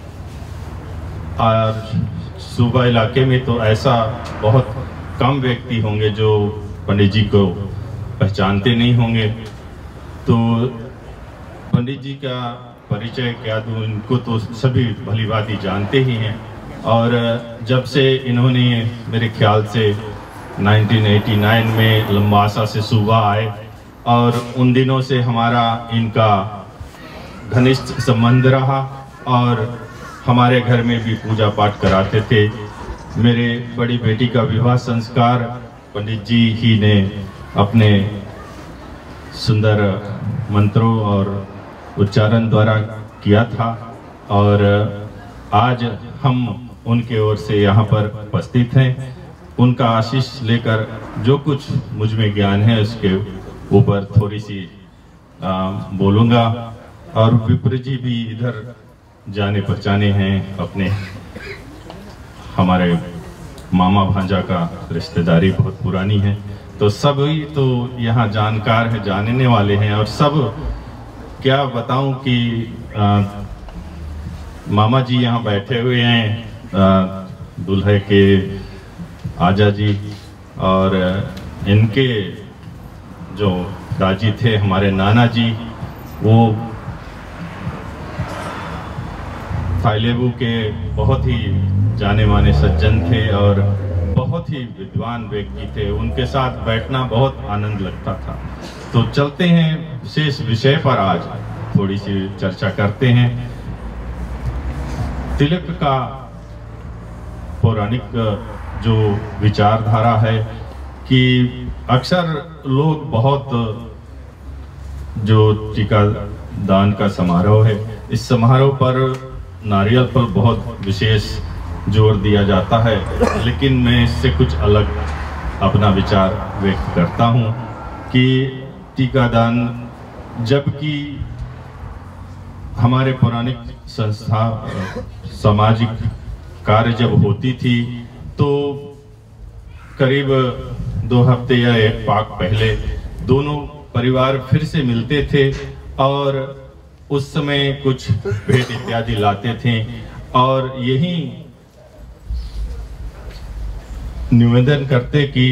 और सूबा इलाके में तो ऐसा बहुत कम व्यक्ति होंगे जो पंडित जी को पहचानते नहीं होंगे। तो पंडित जी का परिचय क्या दूं, इनको तो सभी भली भांति जानते ही हैं। और जब से इन्होंने मेरे ख्याल से 1989 में लंबासा से सूबा आए और उन दिनों से हमारा इनका घनिष्ठ संबंध रहा और हमारे घर में भी पूजा पाठ कराते थे। मेरे बड़ी बेटी का विवाह संस्कार पंडित जी ही ने अपने सुंदर मंत्रों और उच्चारण द्वारा किया था और आज हम उनके ओर से यहाँ पर उपस्थित हैं। उनका आशीष लेकर जो कुछ मुझ में ज्ञान है उसके ऊपर थोड़ी सी बोलूँगा। और विप्र जी भी इधर जाने पहचाने हैं, अपने हमारे मामा भांजा का रिश्तेदारी बहुत पुरानी है, तो सभी तो यहाँ जानकार है, जानने वाले हैं। और सब क्या बताऊं कि मामा जी यहाँ बैठे हुए हैं, दूल्हे के आजा जी, और इनके जो दाजी थे हमारे नाना जी, वो थाईलेबू के बहुत ही जाने माने सज्जन थे और बहुत ही विद्वान व्यक्ति थे। उनके साथ बैठना बहुत आनंद लगता था। तो चलते हैं विशेष विषय पर, आज थोड़ी सी चर्चा करते हैं। तिलक का पौराणिक जो विचारधारा है कि अक्सर लोग बहुत जो टीका दान का समारोह है, इस समारोह पर नारियल पर बहुत विशेष जोर दिया जाता है, लेकिन मैं इससे कुछ अलग अपना विचार व्यक्त करता हूँ कि टीका दान, जबकि हमारे पौराणिक संस्था सामाजिक कार्य जब होती थी तो करीब 2 हफ्ते या 1 पाक पहले दोनों परिवार फिर से मिलते थे और उस समय कुछ भेंट इत्यादि लाते थे और यही निवेदन करते कि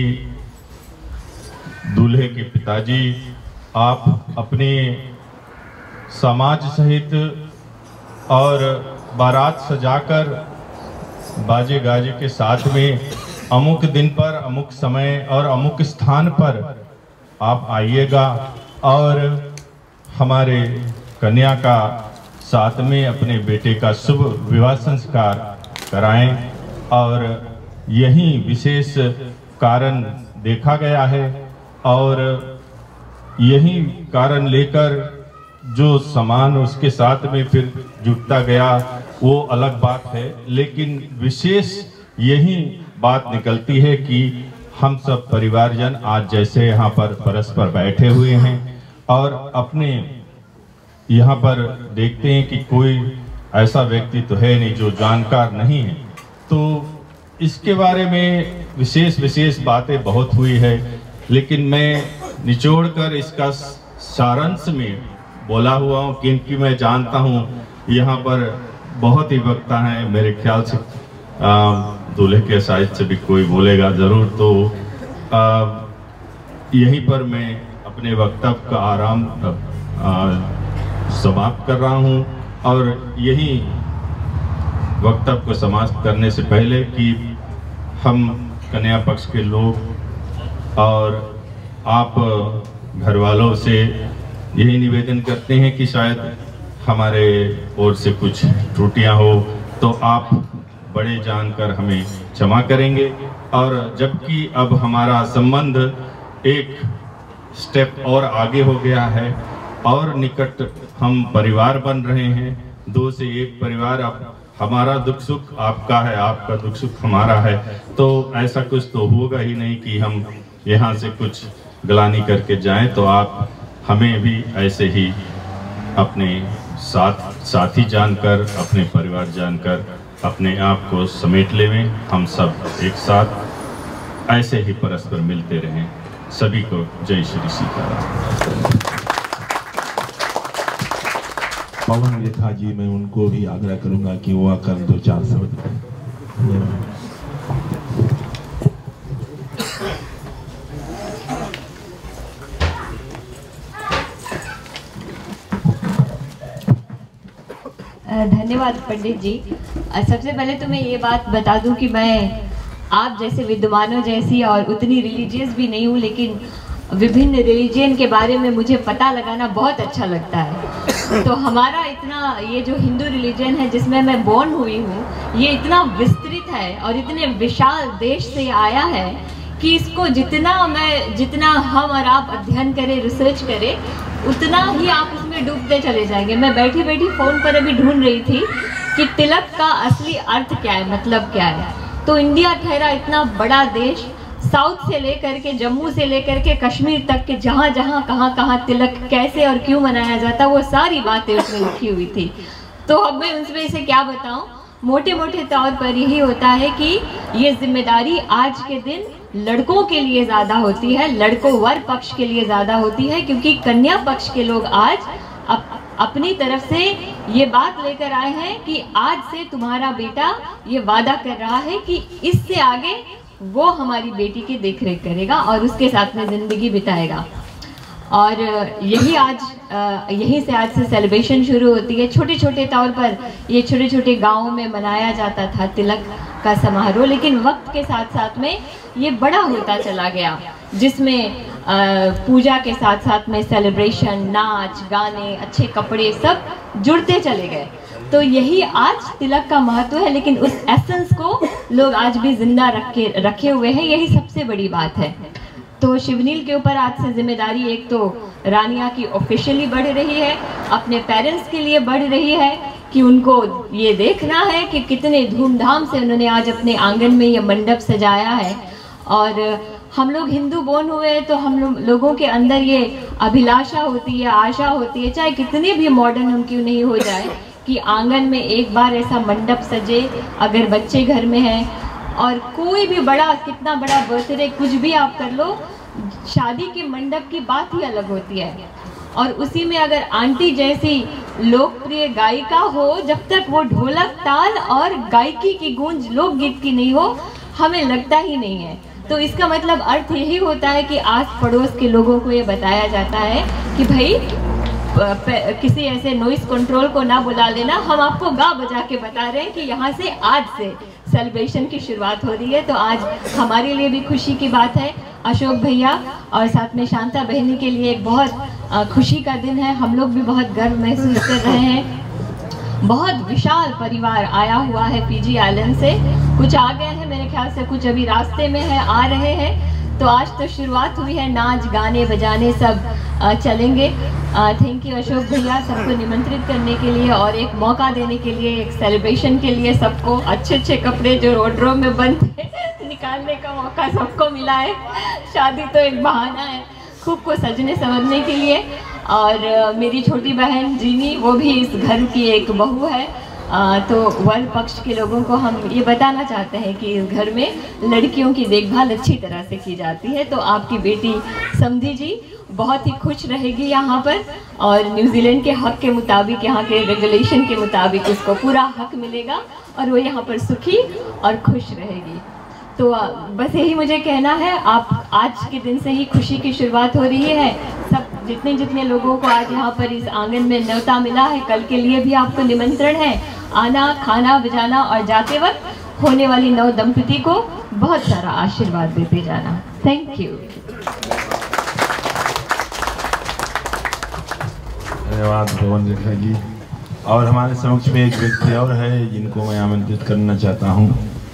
दूल्हे के पिताजी, आप अपने समाज सहित और बारात सजाकर बाजे गाजे के साथ में अमुक दिन पर, अमुक समय और अमुक स्थान पर आप आइएगा और हमारे कन्या का साथ में अपने बेटे का शुभ विवाह संस्कार कराएं। और यही विशेष कारण देखा गया है और यही कारण लेकर जो सामान उसके साथ में फिर जुटता गया वो अलग बात है, लेकिन विशेष यही बात निकलती है कि हम सब परिवारजन आज जैसे यहाँ पर परस्पर बैठे हुए हैं और अपने यहाँ पर देखते हैं कि कोई ऐसा व्यक्ति तो है नहीं जो जानकार नहीं है, तो इसके बारे में विशेष बातें बहुत हुई है, लेकिन मैं निचोड़ कर इसका सारांश में बोला हुआ हूँ क्योंकि मैं जानता हूँ यहाँ पर बहुत ही वक्ता हैं, मेरे ख्याल से दूल्हे के साइड से भी कोई बोलेगा जरूर, तो यहीं पर मैं अपने वक्तव्य का आराम समाप्त कर रहा हूँ। और यही वक्तव्य को समाप्त करने से पहले कि हम कन्या पक्ष के लोग और आप घर वालों से यही निवेदन करते हैं कि शायद हमारे ओर से कुछ त्रुटियां हो तो आप बड़े जानकर हमें क्षमा करेंगे। और जबकि अब हमारा संबंध एक स्टेप और आगे हो गया है और निकट हम परिवार बन रहे हैं, 2 से 1 परिवार, अब हमारा दुख सुख आपका है, आपका दुख सुख हमारा है, तो ऐसा कुछ तो होगा ही नहीं कि हम यहाँ से कुछ गलानी करके जाएं। तो आप हमें भी ऐसे ही अपने साथी जानकर, अपने परिवार जानकर अपने आप को समेट लें। हम सब एक साथ ऐसे ही परस्पर मिलते रहें। सभी को जय श्री सीताराम। पवन रेखा जी, मैं उनको भी आग्रह करूंगा कि वो आकर 2-4 शब्द कहें। धन्यवाद पंडित जी। सबसे पहले तो मैं ये बात बता दूं कि मैं आप जैसे विद्वानों जैसी और उतनी रिलीजियस भी नहीं हूँ, लेकिन विभिन्न रिलीजन के बारे में मुझे पता लगाना बहुत अच्छा लगता है। तो हमारा इतना ये जो हिंदू रिलीजन है जिसमें मैं बोर्न हुई हूँ, ये इतना विस्तृत है और इतने विशाल देश से आया है कि इसको जितना हम और आप अध्ययन करें, रिसर्च करें, उतना ही आप उसमें डूबते चले जाएंगे। मैं बैठी बैठी फ़ोन पर अभी ढूंढ रही थी कि तिलक का असली अर्थ क्या है, मतलब क्या है। तो इंडिया ठहरा इतना बड़ा देश, साउथ से लेकर के, जम्मू से लेकर के कश्मीर तक के जहाँ जहाँ कहाँ तिलक कैसे और क्यों मनाया जाता, वो सारी बातें उसमें लिखी हुई थी। तो अब मैं उसमें से क्या बताऊँ, मोटे मोटे तौर पर यही होता है कि ये जिम्मेदारी आज के दिन लड़कों के लिए ज़्यादा होती है, लड़कों वर पक्ष के लिए ज़्यादा होती है, क्योंकि कन्या पक्ष के लोग आज अपनी तरफ से ये बात लेकर आए हैं कि आज से तुम्हारा बेटा ये वादा कर रहा है कि इससे आगे वो हमारी बेटी की देखरेख करेगा और उसके साथ में ज़िंदगी बिताएगा। और यहीं से आज से सेलिब्रेशन शुरू होती है। छोटे छोटे तौर पर ये छोटे छोटे गाँवों में मनाया जाता था तिलक का समारोह, लेकिन वक्त के साथ साथ में ये बड़ा होता चला गया, जिसमें पूजा के साथ साथ में सेलिब्रेशन, नाच गाने, अच्छे कपड़े सब जुड़ते चले गए। तो यही आज तिलक का महत्व है, लेकिन उस एसेंस को लोग आज भी जिंदा रखे हुए हैं, यही सबसे बड़ी बात है। तो शिवनील के ऊपर आज से जिम्मेदारी एक तो रानिया की ऑफिशियली बढ़ रही है, अपने पेरेंट्स के लिए बढ़ रही है कि उनको ये देखना है कि कितने धूमधाम से उन्होंने आज अपने आंगन में ये मंडप सजाया है। और हम लोग हिंदू बोर्न हुए हैं, तो हम लोगों के अंदर ये अभिलाषा होती है, आशा होती है, चाहे कितने भी मॉडर्न हम क्यों नहीं हो जाए, कि आंगन में एक बार ऐसा मंडप सजे, अगर बच्चे घर में हैं, और कोई भी बड़ा, कितना बड़ा बर्थडे कुछ भी आप कर लो, शादी के मंडप की बात ही अलग होती है। और उसी में अगर आंटी जैसी लोकप्रिय गायिका हो, जब तक वो ढोलक ताल और गायकी की गूंज लोकगीत की नहीं हो, हमें लगता ही नहीं है। तो इसका मतलब अर्थ यही होता है कि आस पड़ोस के लोगों को ये बताया जाता है कि भाई किसी ऐसे नॉइस कंट्रोल को ना बुला लेना, हम आपको गा बजा के बता रहे हैं कि यहाँ से आज से सेलिब्रेशन की शुरुआत हो रही है। तो आज हमारे लिए भी खुशी की बात है, अशोक भैया और साथ में शांता बहनी के लिए एक बहुत खुशी का दिन है। हम लोग भी बहुत गर्व महसूस कर रहे हैं। बहुत विशाल परिवार आया हुआ है पीजी आइलैंड से, कुछ आ गए हैं मेरे ख्याल से, कुछ अभी रास्ते में है, आ रहे हैं। तो आज तो शुरुआत हुई है, नाच गाने बजाने सब चलेंगे। थैंक यू अशोक भैया, सबको निमंत्रित करने के लिए और एक मौका देने के लिए, एक सेलिब्रेशन के लिए। सबको अच्छे अच्छे कपड़े जो रोड में बंद थे निकालने का मौका सबको मिला है। शादी तो एक बहाना है खूब को सजने संवरने के लिए। और मेरी छोटी बहन जीनी, वो भी इस घर की एक बहू है। तो वर पक्ष के लोगों को हम ये बताना चाहते हैं कि इस घर में लड़कियों की देखभाल अच्छी तरह से की जाती है। तो आपकी बेटी समधी जी बहुत ही खुश रहेगी यहाँ पर, और न्यूजीलैंड के हक के मुताबिक, यहाँ के रेगुलेशन के मुताबिक उसको पूरा हक मिलेगा और वो यहाँ पर सुखी और खुश रहेगी। तो बस यही मुझे कहना है। आप आज के दिन से ही खुशी की शुरुआत हो रही है। सब जितने लोगों को आज यहाँ पर इस आंगन में न्योता मिला है, कल के लिए भी आपको निमंत्रण है। आना, खाना बजाना और जाते वक्त होने वाली नव दंपति को बहुत सारा आशीर्वाद देते जाना। Thank you. धन्यवाद भवन रेखा जी। और हमारे समक्ष में एक व्यक्ति और है जिनको मैं आमंत्रित करना चाहता हूँ,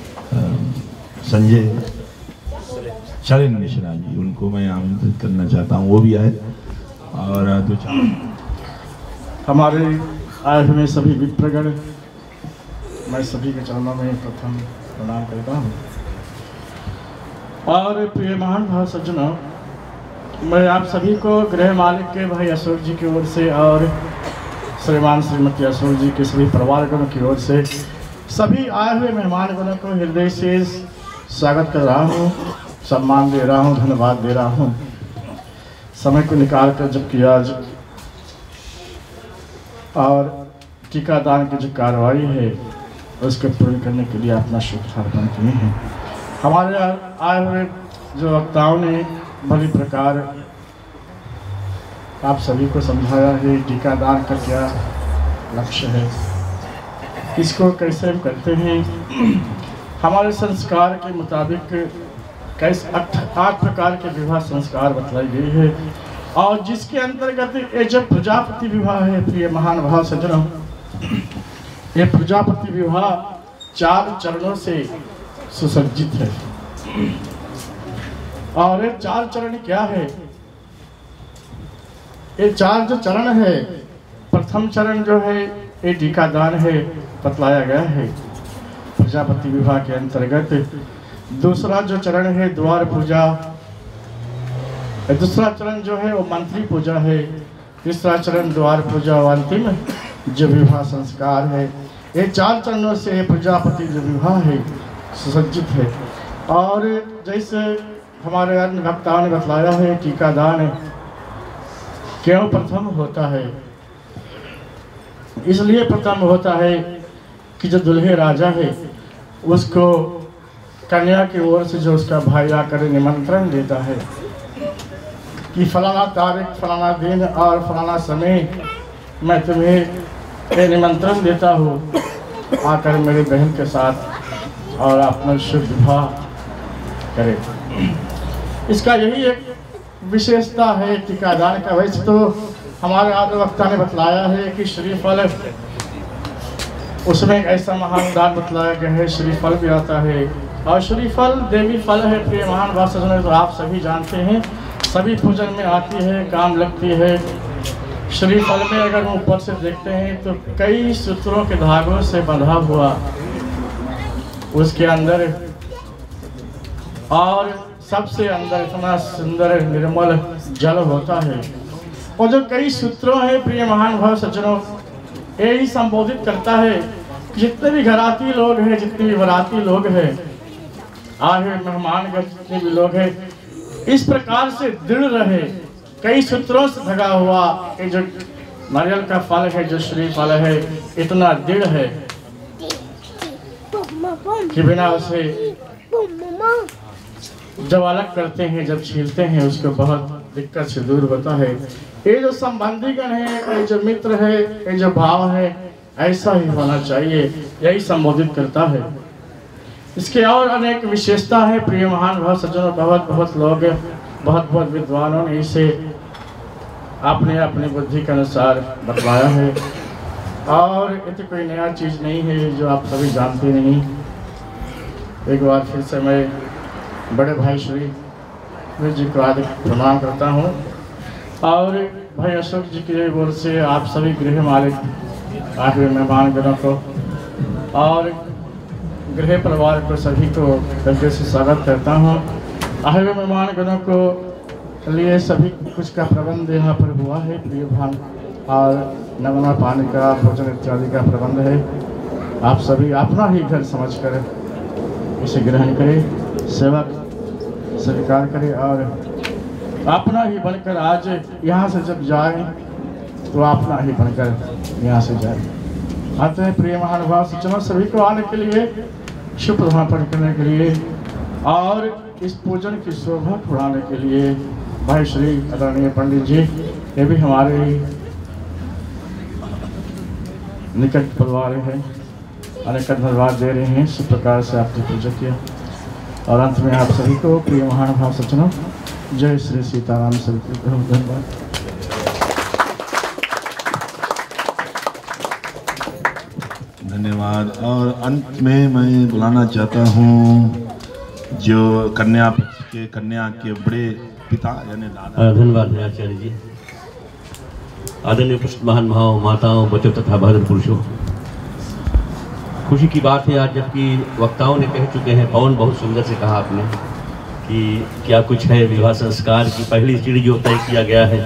संजय शरण मिश्रा जी, उनको मैं आमंत्रित करना चाहता हूँ, वो भी आए। और दो चार हमारे आए हुए सभी विप्रगण, मैं सभी के चरणों में प्रथम प्रणाम करता हूँ। और प्रिय महानुभाव सज्जनों, मैं आप सभी को गृह मालिक के भाई अशोक जी की ओर से और श्रीमान श्रीमती अशोक जी के सभी परिवारगणों की ओर से सभी आए हुए मेहमानगणों को हृदय से स्वागत कर रहा हूँ, सम्मान दे रहा हूँ, धन्यवाद दे रहा हूँ। समय को निकाल कर जबकि आज और टीकादान की जो कार्रवाई है उसको पूर्ण करने के लिए अपना शुभारंभ किए हैं। हमारे आए हुए जो वक्ताओं ने भली प्रकार आप सभी को समझाया है टीकादान का क्या लक्ष्य है, इसको कैसे हम करते हैं। हमारे संस्कार के मुताबिक कैसे 8 प्रकार के विवाह संस्कार बतलाई गई है। और जिसके अंतर्गत ये जो प्रजापति विवाह है प्रिय महान भाव सज्जनों, ये प्रजापति विवाह 4 चरणों से सुसज्जित है। और ये 4 चरण क्या है? ये 4 जो चरण है, प्रथम चरण जो है ये टीकादान है, बतलाया गया है प्रजापति विवाह के अंतर्गत। दूसरा जो चरण है द्वार पूजा, दूसरा चरण जो है वो मंत्री पूजा है, तीसरा चरण द्वार पूजा और अंतिम जो विवाह संस्कार है। ये 4 चरणों से प्रजापति जो विवाह है सुसज्जित है। और जैसे हमारे अन्य वक्ताओं ने बतलाया है, टीकादान क्यों प्रथम होता है? इसलिए प्रथम होता है कि जो दुल्हे राजा है उसको कन्या की ओर से जो उसका भाई आकर निमंत्रण देता है कि फलाना तारीख, फलाना दिन और फलाना समय मैं तुम्हें ये निमंत्रण देता हूँ, आकर मेरे बहन के साथ और अपना शुभ विवाह करे। इसका यही एक विशेषता है टीकादान का। वैसे तो हमारे आदि वक्ता ने बतलाया है कि श्रीफल, उसमें ऐसा महान दान बतलाया गया है, श्रीफल भी आता है। और श्रीफल देवी फल है प्रिय महान भाव सज्जनों, तो आप सभी जानते हैं, सभी पूजन में आती है, काम लगती है। श्रीफल में अगर ऊपर से देखते हैं तो कई सूत्रों के धागों से बंधा हुआ उसके अंदर, और सबसे अंदर इतना सुंदर निर्मल जल होता है। और जो कई सूत्रों हैं प्रिय महान भाव सज्जनों, यही संबोधित करता है कि जितने भी घराती लोग हैं, जितने भी वराती लोग हैं, आए हुए मेहमान के जितने भी लोग हैं, इस प्रकार से दृढ़ रहे। कई सूत्रों से धगा हुआ ये जो नारियल का फल है, जो श्री फल है, इतना दृढ़ है कि बिना उसे जब अलग करते हैं, जब छीलते हैं, उसको बहुत दिक्कत से दूर होता है। ये जो संबंधीगण है, ये जो मित्र है, ये जो भाव है, ऐसा ही होना चाहिए, यही संबोधित करता है। इसके और अनेक विशेषता है प्रिय महान भाव सज्जनों। बहुत लोग, बहुत विद्वानों ने इसे अपने अपने बुद्धि के अनुसार बतलाया है। और ये तो कोई नया चीज़ नहीं है जो आप सभी जानते नहीं। एक बार फिर से मैं बड़े भाई श्री जी को आदि प्रणाम करता हूँ, और भाई अशोक जी की ओर से आप सभी गृह मालिक, आए हुए मेहमानगणों को और गृह परिवार को सभी को हृदय से स्वागत करता हूँ। आए हुए मेहमानगणों को लिए सभी कुछ का प्रबंध यहाँ पर हुआ है प्रिय भान, और नमूना पानी का, भोजन इत्यादि का प्रबंध है। आप सभी अपना ही घर समझकर इसे ग्रहण करें, सेवा स्वीकार करें, और अपना ही बनकर आज यहाँ से जब जाएं तो अपना ही बनकर यहाँ से जाएं। आते हैं प्रिय महानुभाव सज्जनों, सभी को आने के लिए, शुभ समापन करने के लिए और इस पूजन की शोभा बढ़ाने के लिए भाई श्री आदरणीय पंडित जी, ये भी हमारे निकट परिवार हैं, अनेक धन्यवाद दे रहे हैं। इस प्रकार से आपने पूजा किया। और अंत में आप सभी को प्रिय महानुभाव सज्जनों, जय श्री सीताराम सभी को धन्यवाद। धन्यवाद। और अंत में मैं बुलाना चाहता हूँ जो कन्या के बड़े पिता यानी दादा। धन्यवाद आचार्य जी। आदरणीय उपस्थित महान भाव, माताओं, बच्चों तथा बहादुर पुरुषों, खुशी की बात है आज जबकि वक्ताओं ने कह चुके हैं, पवन बहुत सुंदर से कहा आपने कि क्या कुछ है विवाह संस्कार की पहली सीढ़ी जो तय किया गया है।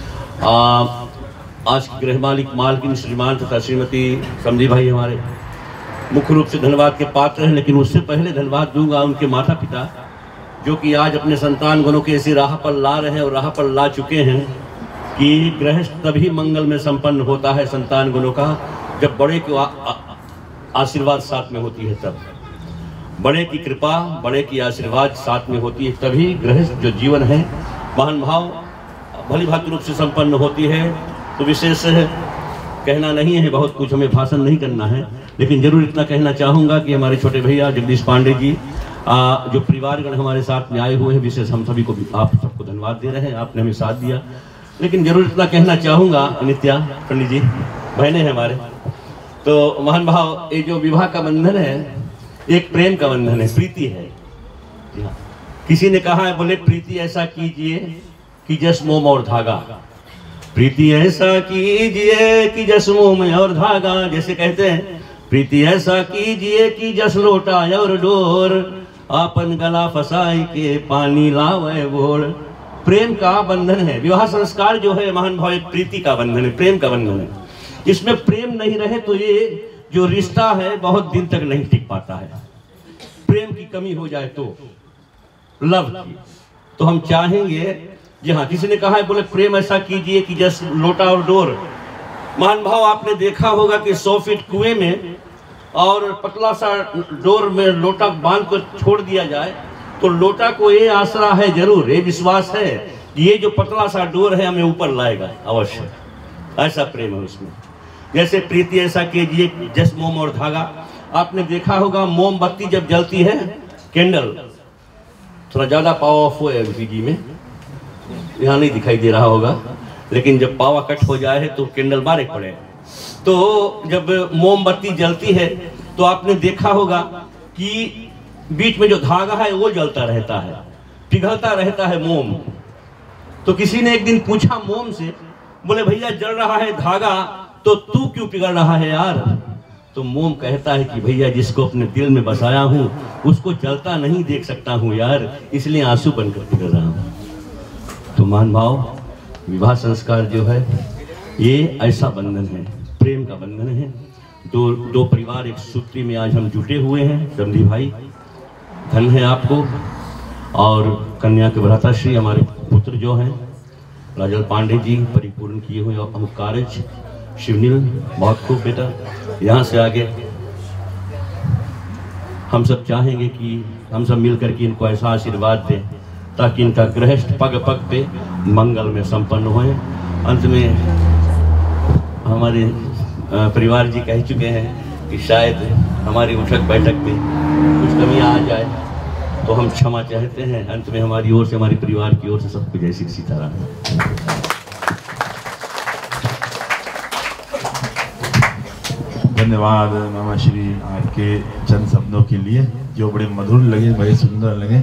आज गृह मालिक मालकिन श्रीमान तथा श्रीमती समधी भाई हमारे मुख्य रूप से धन्यवाद के पात्र हैं, लेकिन उससे पहले धन्यवाद दूंगा उनके माता पिता जो कि आज अपने संतान गणों के ऐसी राह पर ला रहे हैं और राह पर ला चुके हैं कि गृहस्थ तभी मंगल में संपन्न होता है संतान गणों का जब बड़े को आशीर्वाद साथ में होती है, तब बड़े की कृपा, बड़े की आशीर्वाद साथ में होती है, तभी गृहस्थ जो जीवन है महान भाव भली भांति रूप से संपन्न होती है। तो विशेष कहना नहीं है, बहुत कुछ हमें भाषण नहीं करना है, लेकिन जरूर इतना कहना चाहूँगा कि हमारे छोटे भैया जगदीश पांडे जी जो परिवारगण हमारे साथ में आए हुए हैं, विशेष हम सभी को आप सबको धन्यवाद दे रहे हैं, आपने हमें साथ दिया। लेकिन जरूर इतना कहना चाहूँगा, नित्या पंडित जी बहने हैं हमारे, तो महान भाव ये जो विवाह का बंधन है एक प्रेम का बंधन है, प्रीति है। जी हाँ, किसी ने कहा है, बोले प्रीति ऐसा कीजिए कि जस मोम और धागा, प्रीति ऐसा कीजिए कि जस मोम और धागा, जैसे कहते हैं प्रीति ऐसा कीजिए कि जस लोटा और डोर, आपन गला फसाई के पानी लावे गोड़। प्रेम का बंधन है विवाह संस्कार जो है महान भाव, एक प्रीति का बंधन है, प्रेम का बंधन है। इसमें प्रेम नहीं रहे तो ये जो रिश्ता है बहुत दिन तक नहीं टिक पाता है। प्रेम की कमी हो जाए तो लव की, तो हम चाहेंगे, जी हाँ, किसी ने कहा है, बोले प्रेम ऐसा कीजिए कि जस लोटा और डोर। महान भाव आपने देखा होगा कि 100 फीट कुएं में और पतला सा डोर में लोटा बांध कर छोड़ दिया जाए तो लोटा को ये आसरा है, जरूर ये विश्वास है कि ये जो पतला सा डोर है हमें ऊपर लाएगा अवश्य। ऐसा प्रेम है उसमें। जैसे प्रीति ऐसा कीजिए जस मोम और धागा। आपने देखा होगा मोमबत्ती जब जलती है, कैंडल थोड़ा ज्यादा पावर ऑफ है एलपीजी में, यहाँ नहीं दिखाई दे रहा होगा, लेकिन जब पावर कट हो जाए तो कैंडल बारे पड़े। तो जब मोमबत्ती जलती है तो आपने देखा होगा कि बीच में जो धागा है वो जलता रहता है, पिघलता रहता है मोम। तो किसी ने एक दिन पूछा मोम से, बोले भैया जल रहा है धागा तो तू क्यों पिघल रहा है यार? तो मोम कहता है कि भैया जिसको अपने दिल में बसाया हूँ उसको जलता नहीं देख सकता हूँ यार, इसलिए आंसू बनकर पिघल रहा हूँ। तो मान भाव विवाह संस्कार जो है ये ऐसा बंधन है, प्रेम का बंधन है। दो परिवार एक सूत्री में आज हम जुटे हुए हैं। समधी भाई धन है आपको, और कन्या के भ्राताश्री हमारे पुत्र जो हैं राजल पांडे जी परिपूर्ण किए हुए अमुक कार्य। शिवनील बहुत खूब बेटा, यहाँ से आगे हम सब चाहेंगे कि हम सब मिलकर के इनको ऐसा आशीर्वाद दें ताकि इनका गृहस्थ पग पग पे मंगल में संपन्न होए। अंत में हमारे परिवार जी कह चुके हैं कि शायद हमारी उठक बैठक में कुछ कमियां आ जाए तो हम क्षमा चाहते हैं। अंत में हमारी ओर से, हमारे परिवार की ओर से सबको जय श्री सीताराम। धन्यवाद मामा श्री आपके चंद शब्दों के लिए जो बड़े मधुर लगे, बड़े सुंदर लगे।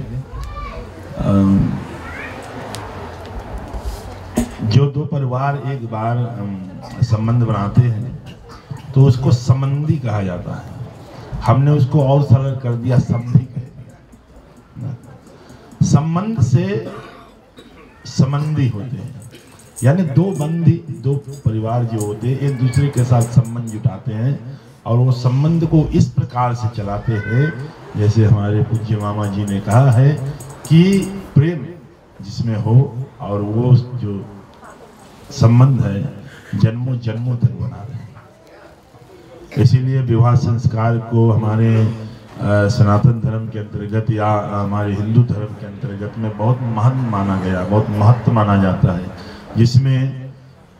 जो दो परिवार एक बार संबंध बनाते हैं तो उसको संबंधी कहा जाता है। हमने उसको और सरल कर दिया, संबंधी कह दिया। संबंध से संबंधी होते हैं, यानी दो बंदी, दो परिवार जो होते हैं एक दूसरे के साथ संबंध जुटाते हैं और वो संबंध को इस प्रकार से चलाते हैं जैसे हमारे पूज्य मामा जी ने कहा है कि प्रेम जिसमें हो और वो जो संबंध है जन्मों जन्मों तक बना रहे। इसीलिए विवाह संस्कार को हमारे सनातन धर्म के अंतर्गत या हमारे हिंदू धर्म के अंतर्गत में बहुत महान माना गया, बहुत महत्व माना जाता है, जिसमें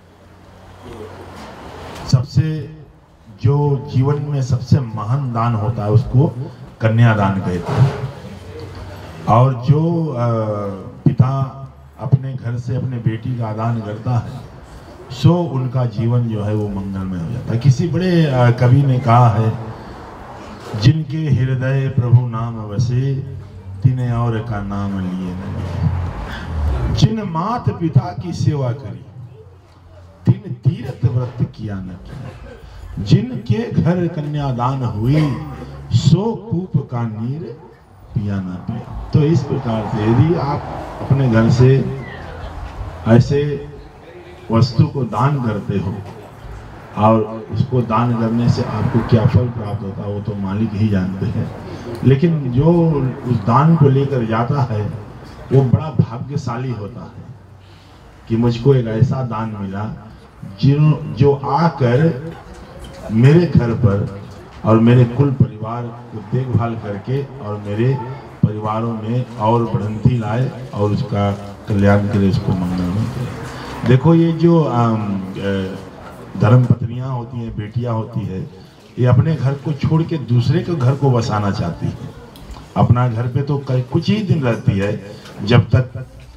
सबसे जो जीवन में सबसे महान दान होता है उसको कन्यादान कहते हैं। और जो पिता अपने घर से अपने बेटी का दान करता है सो उनका जीवन जो है वो मंगलमय हो जाता है। किसी बड़े कवि ने कहा है, जिनके हृदय प्रभु नाम वसे तिन्हें और का नाम लिए न, जिन मात पिता की सेवा करी तिन तीर्थ व्रत किया न किया, जिनके घर कन्यादान हुई सो कूप का नीर पिया ना पिया। तो इस प्रकार से यदि आप अपने घर से ऐसे वस्तु को दान करते हो और उसको दान करने से आपको क्या फल प्राप्त होता है वो तो मालिक ही जानते हैं, लेकिन जो उस दान को लेकर जाता है वो बड़ा भाग्यशाली होता है कि मुझको एक ऐसा दान मिला जो आकर मेरे घर पर और मेरे कुल परिवार को देखभाल करके और मेरे परिवारों में और बढ़ंती लाए और उसका कल्याण करे, उसको मंगलमय करे। देखो ये जो धर्म पत्नियां होती हैं, बेटियां होती है, ये अपने घर को छोड़ के दूसरे के घर को बसाना चाहती है। अपना घर पे तो कुछ ही दिन रहती है, जब तक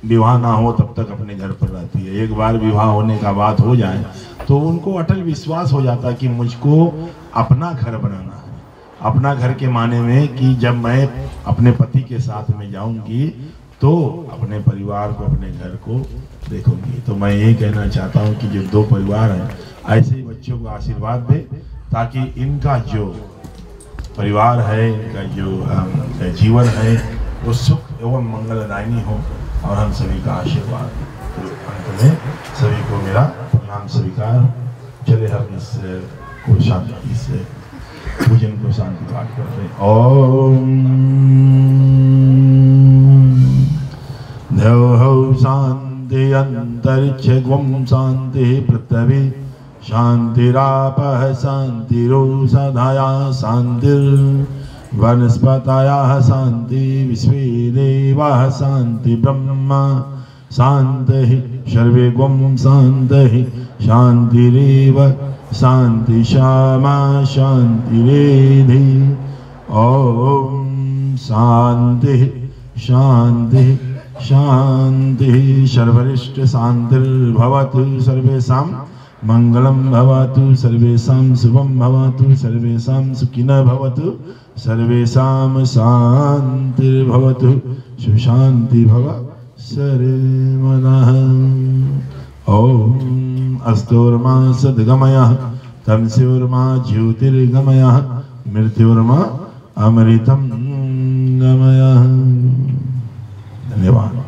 विवाह ना हो तब तक अपने घर पर रहती है। एक बार विवाह होने का बात हो जाए तो उनको अटल विश्वास हो जाता है कि मुझको अपना घर बनाना है। अपना घर के माने में कि जब मैं अपने पति के साथ में जाऊंगी तो अपने परिवार को, अपने घर को देखूंगी। तो मैं ये कहना चाहता हूँ कि जो दो परिवार हैं ऐसे ही बच्चों को आशीर्वाद दे, ताकि इनका जो परिवार है, इनका जो जीवन है वो सुख एवं मंगलदायी हो और हम सभी का आशीर्वाद। तो अंत में सभी को मेरा प्रणाम स्वीकार। चले हम इस को शांति से पूजन को शांति पाठ करते हैं। ओम देव शांति अंतरिक्ष गुम शांति पृथ्वी शांतिरापः शांतिरोषधया शांतिर् वनस्पतयः शांति विश्वे देवाः शांति ब्रह्मा शांतिः सर्वे गुम शांतिः शांतिरेव शांति श्यामा शांतिरेधि। ओम शांति शांति शांति सर्वरिष्ट शांतिर्भवतु सर्वेषां मंगलम भवतु सर्वेषां शुभम भवतु सर्वेषां सुखिनः भवतु सर्वेषां शांतिर्भवतु सुशांति भव सर्वदा। ओम अस्तोर्मा सद्गमयः तमस्योर्मा ज्योतिर्गमयः मृत्योर्मा अमृतं गमयः। धन्यवाद।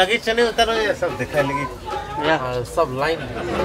नगी चने उतर सब दिखाई लगी यार सब लाइन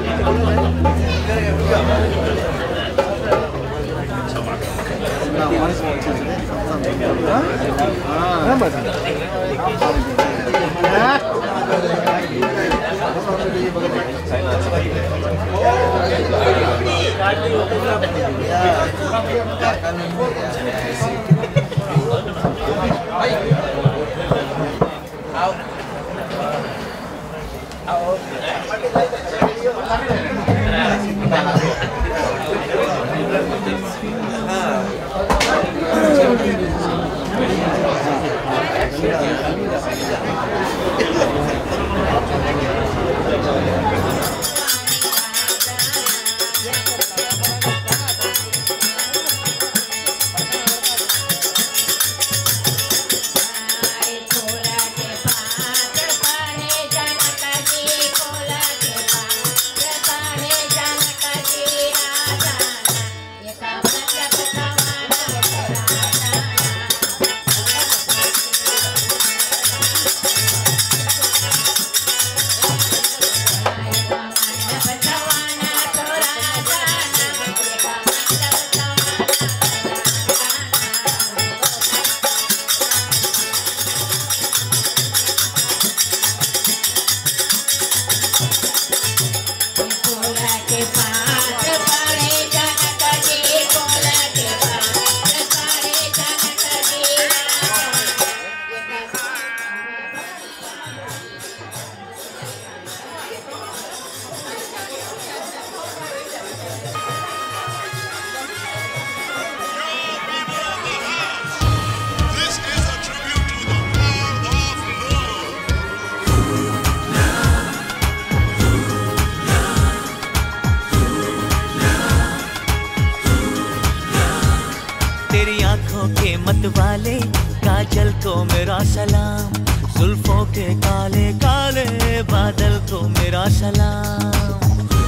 वाले काजल को मेरा सलाम, जुल्फों के काले काले बादल को मेरा सलाम।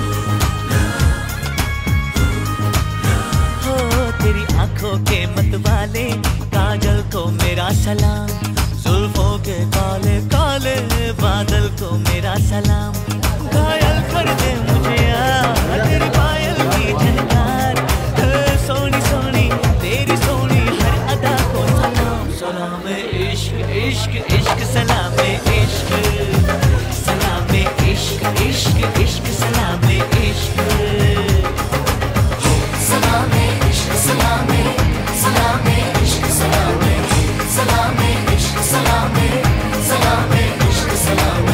हो तेरी आंखों के मत वाले काजल को मेरा सलाम, जुल्फों के काले काले बादल को मेरा सलाम। घायल कर दे मुझे यार तेरी पायल की झनकार, सोनी सोनी तेरी सोनी हर अदा को सलाम। सलाम इश्क इश्क इश्क सलाम इश्क, सलाम इश्क इश्क इश्क सलाम इश्क, सलाम इश्क सलाम सलाम इश्क सलाम, सलाम इश्क सलाम सलाम इश्क सलाम।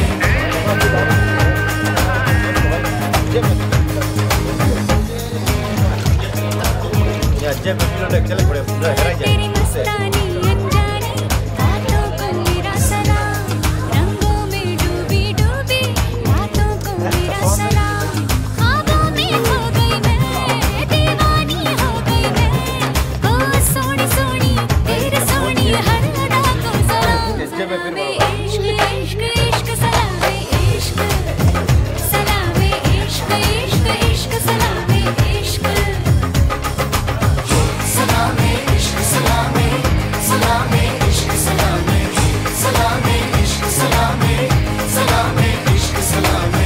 तेरी मस्तानी अनजानी बातों को मेरा सलाम, रंगों में डूबी डूबी बातों को मेरा सलाम। ख्वाबों में खो गई मैं, दीवानी हो गई मैं, ओ सोनी सोनी तेरी सोनी हर अदा को सलाम। सलाम इश्क इश्क इश्क सलाम इश्क, सलाम इश्क इश्क इश्क सलाम इश्क, सलाम इश्क सलाम सलाम इश्क सलाम, सलाम इश्क सलाम सलाम इश्क सलाम।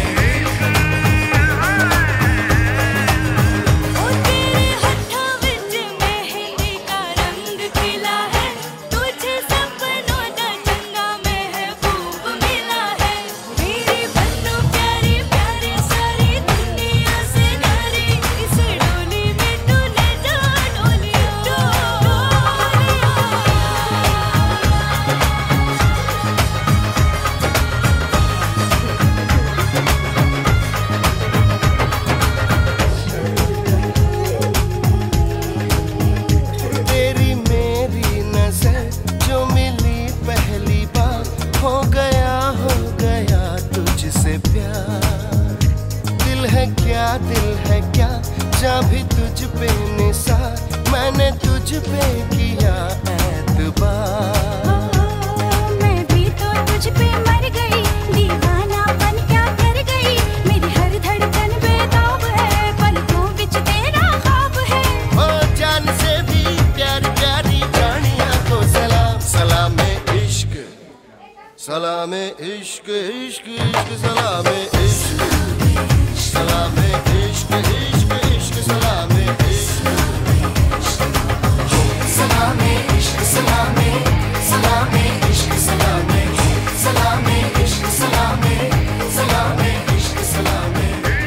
ओ तेरे होठों विच मेहंदी का रंग खिला है, तुझे सपनों दा चंगा महबूब मिला है। मेरी बन्नो प्यारी प्यारी सारी दुनिया से नारी, इस डोली में तूने जान लिया। तेरी मेरी नजर जो मिली पहली बार, हो गया तुझसे प्यार। दिल है क्या जा भी तुझ पे निसार, मैंने तुझ पे किया एतबार। मैं भी तो तुझ पे मर गई, दीवाना बन क्या कर गई, मेरी हर धड़कन बेताब है, पलकों बिच तेरा ख्वाब है। ओ जान से भी प्यारी प्यारी जानिया को सलाम, सलाम इश्क सलाम सलामे इश्क इश्क इश्क सलामे इश्क सलामे इश्क इश्क इश्क सलामे इश्क सलामे इश्क सलामे सलामे इश्क सलामे सलामे इश्क सलामे सलामे इश्क सलामे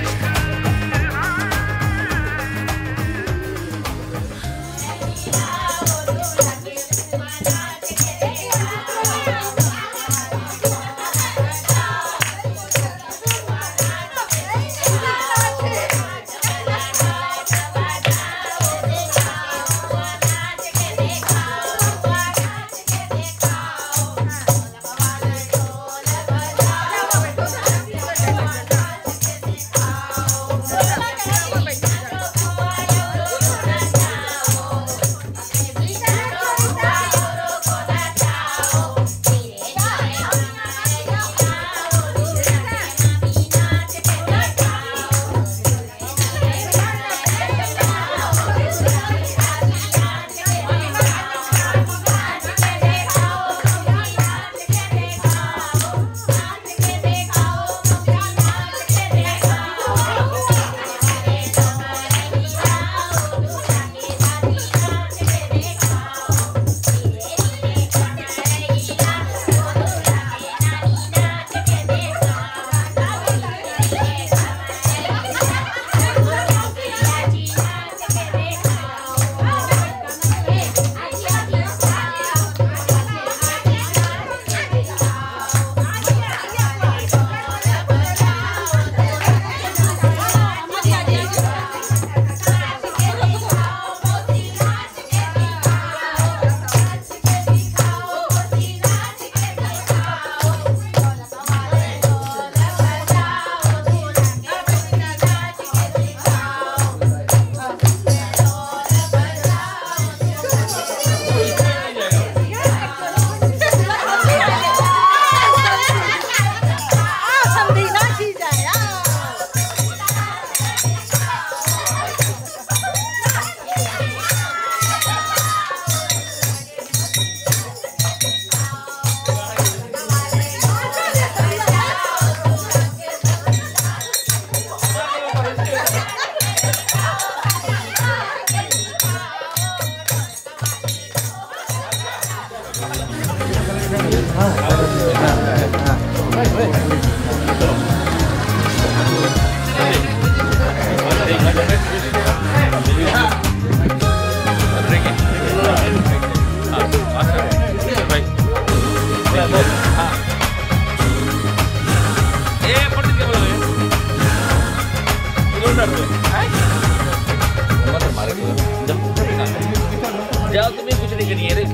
जाओ तुम्हें कुछ नहीं करिए रे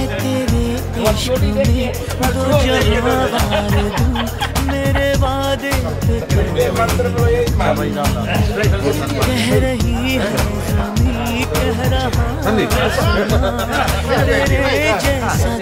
मेरे वादे कह रही है कह रहा तेरे जैसा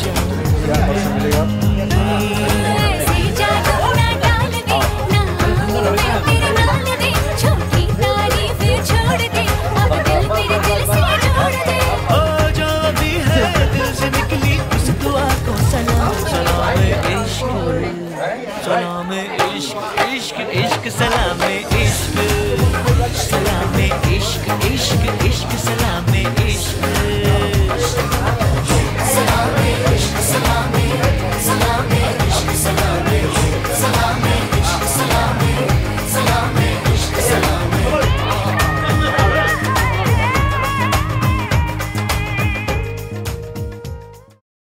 सलामे इश्क इश्क इश्क सलामे इश्क सलामे इश्क इश्क इश्क सलामे इश्क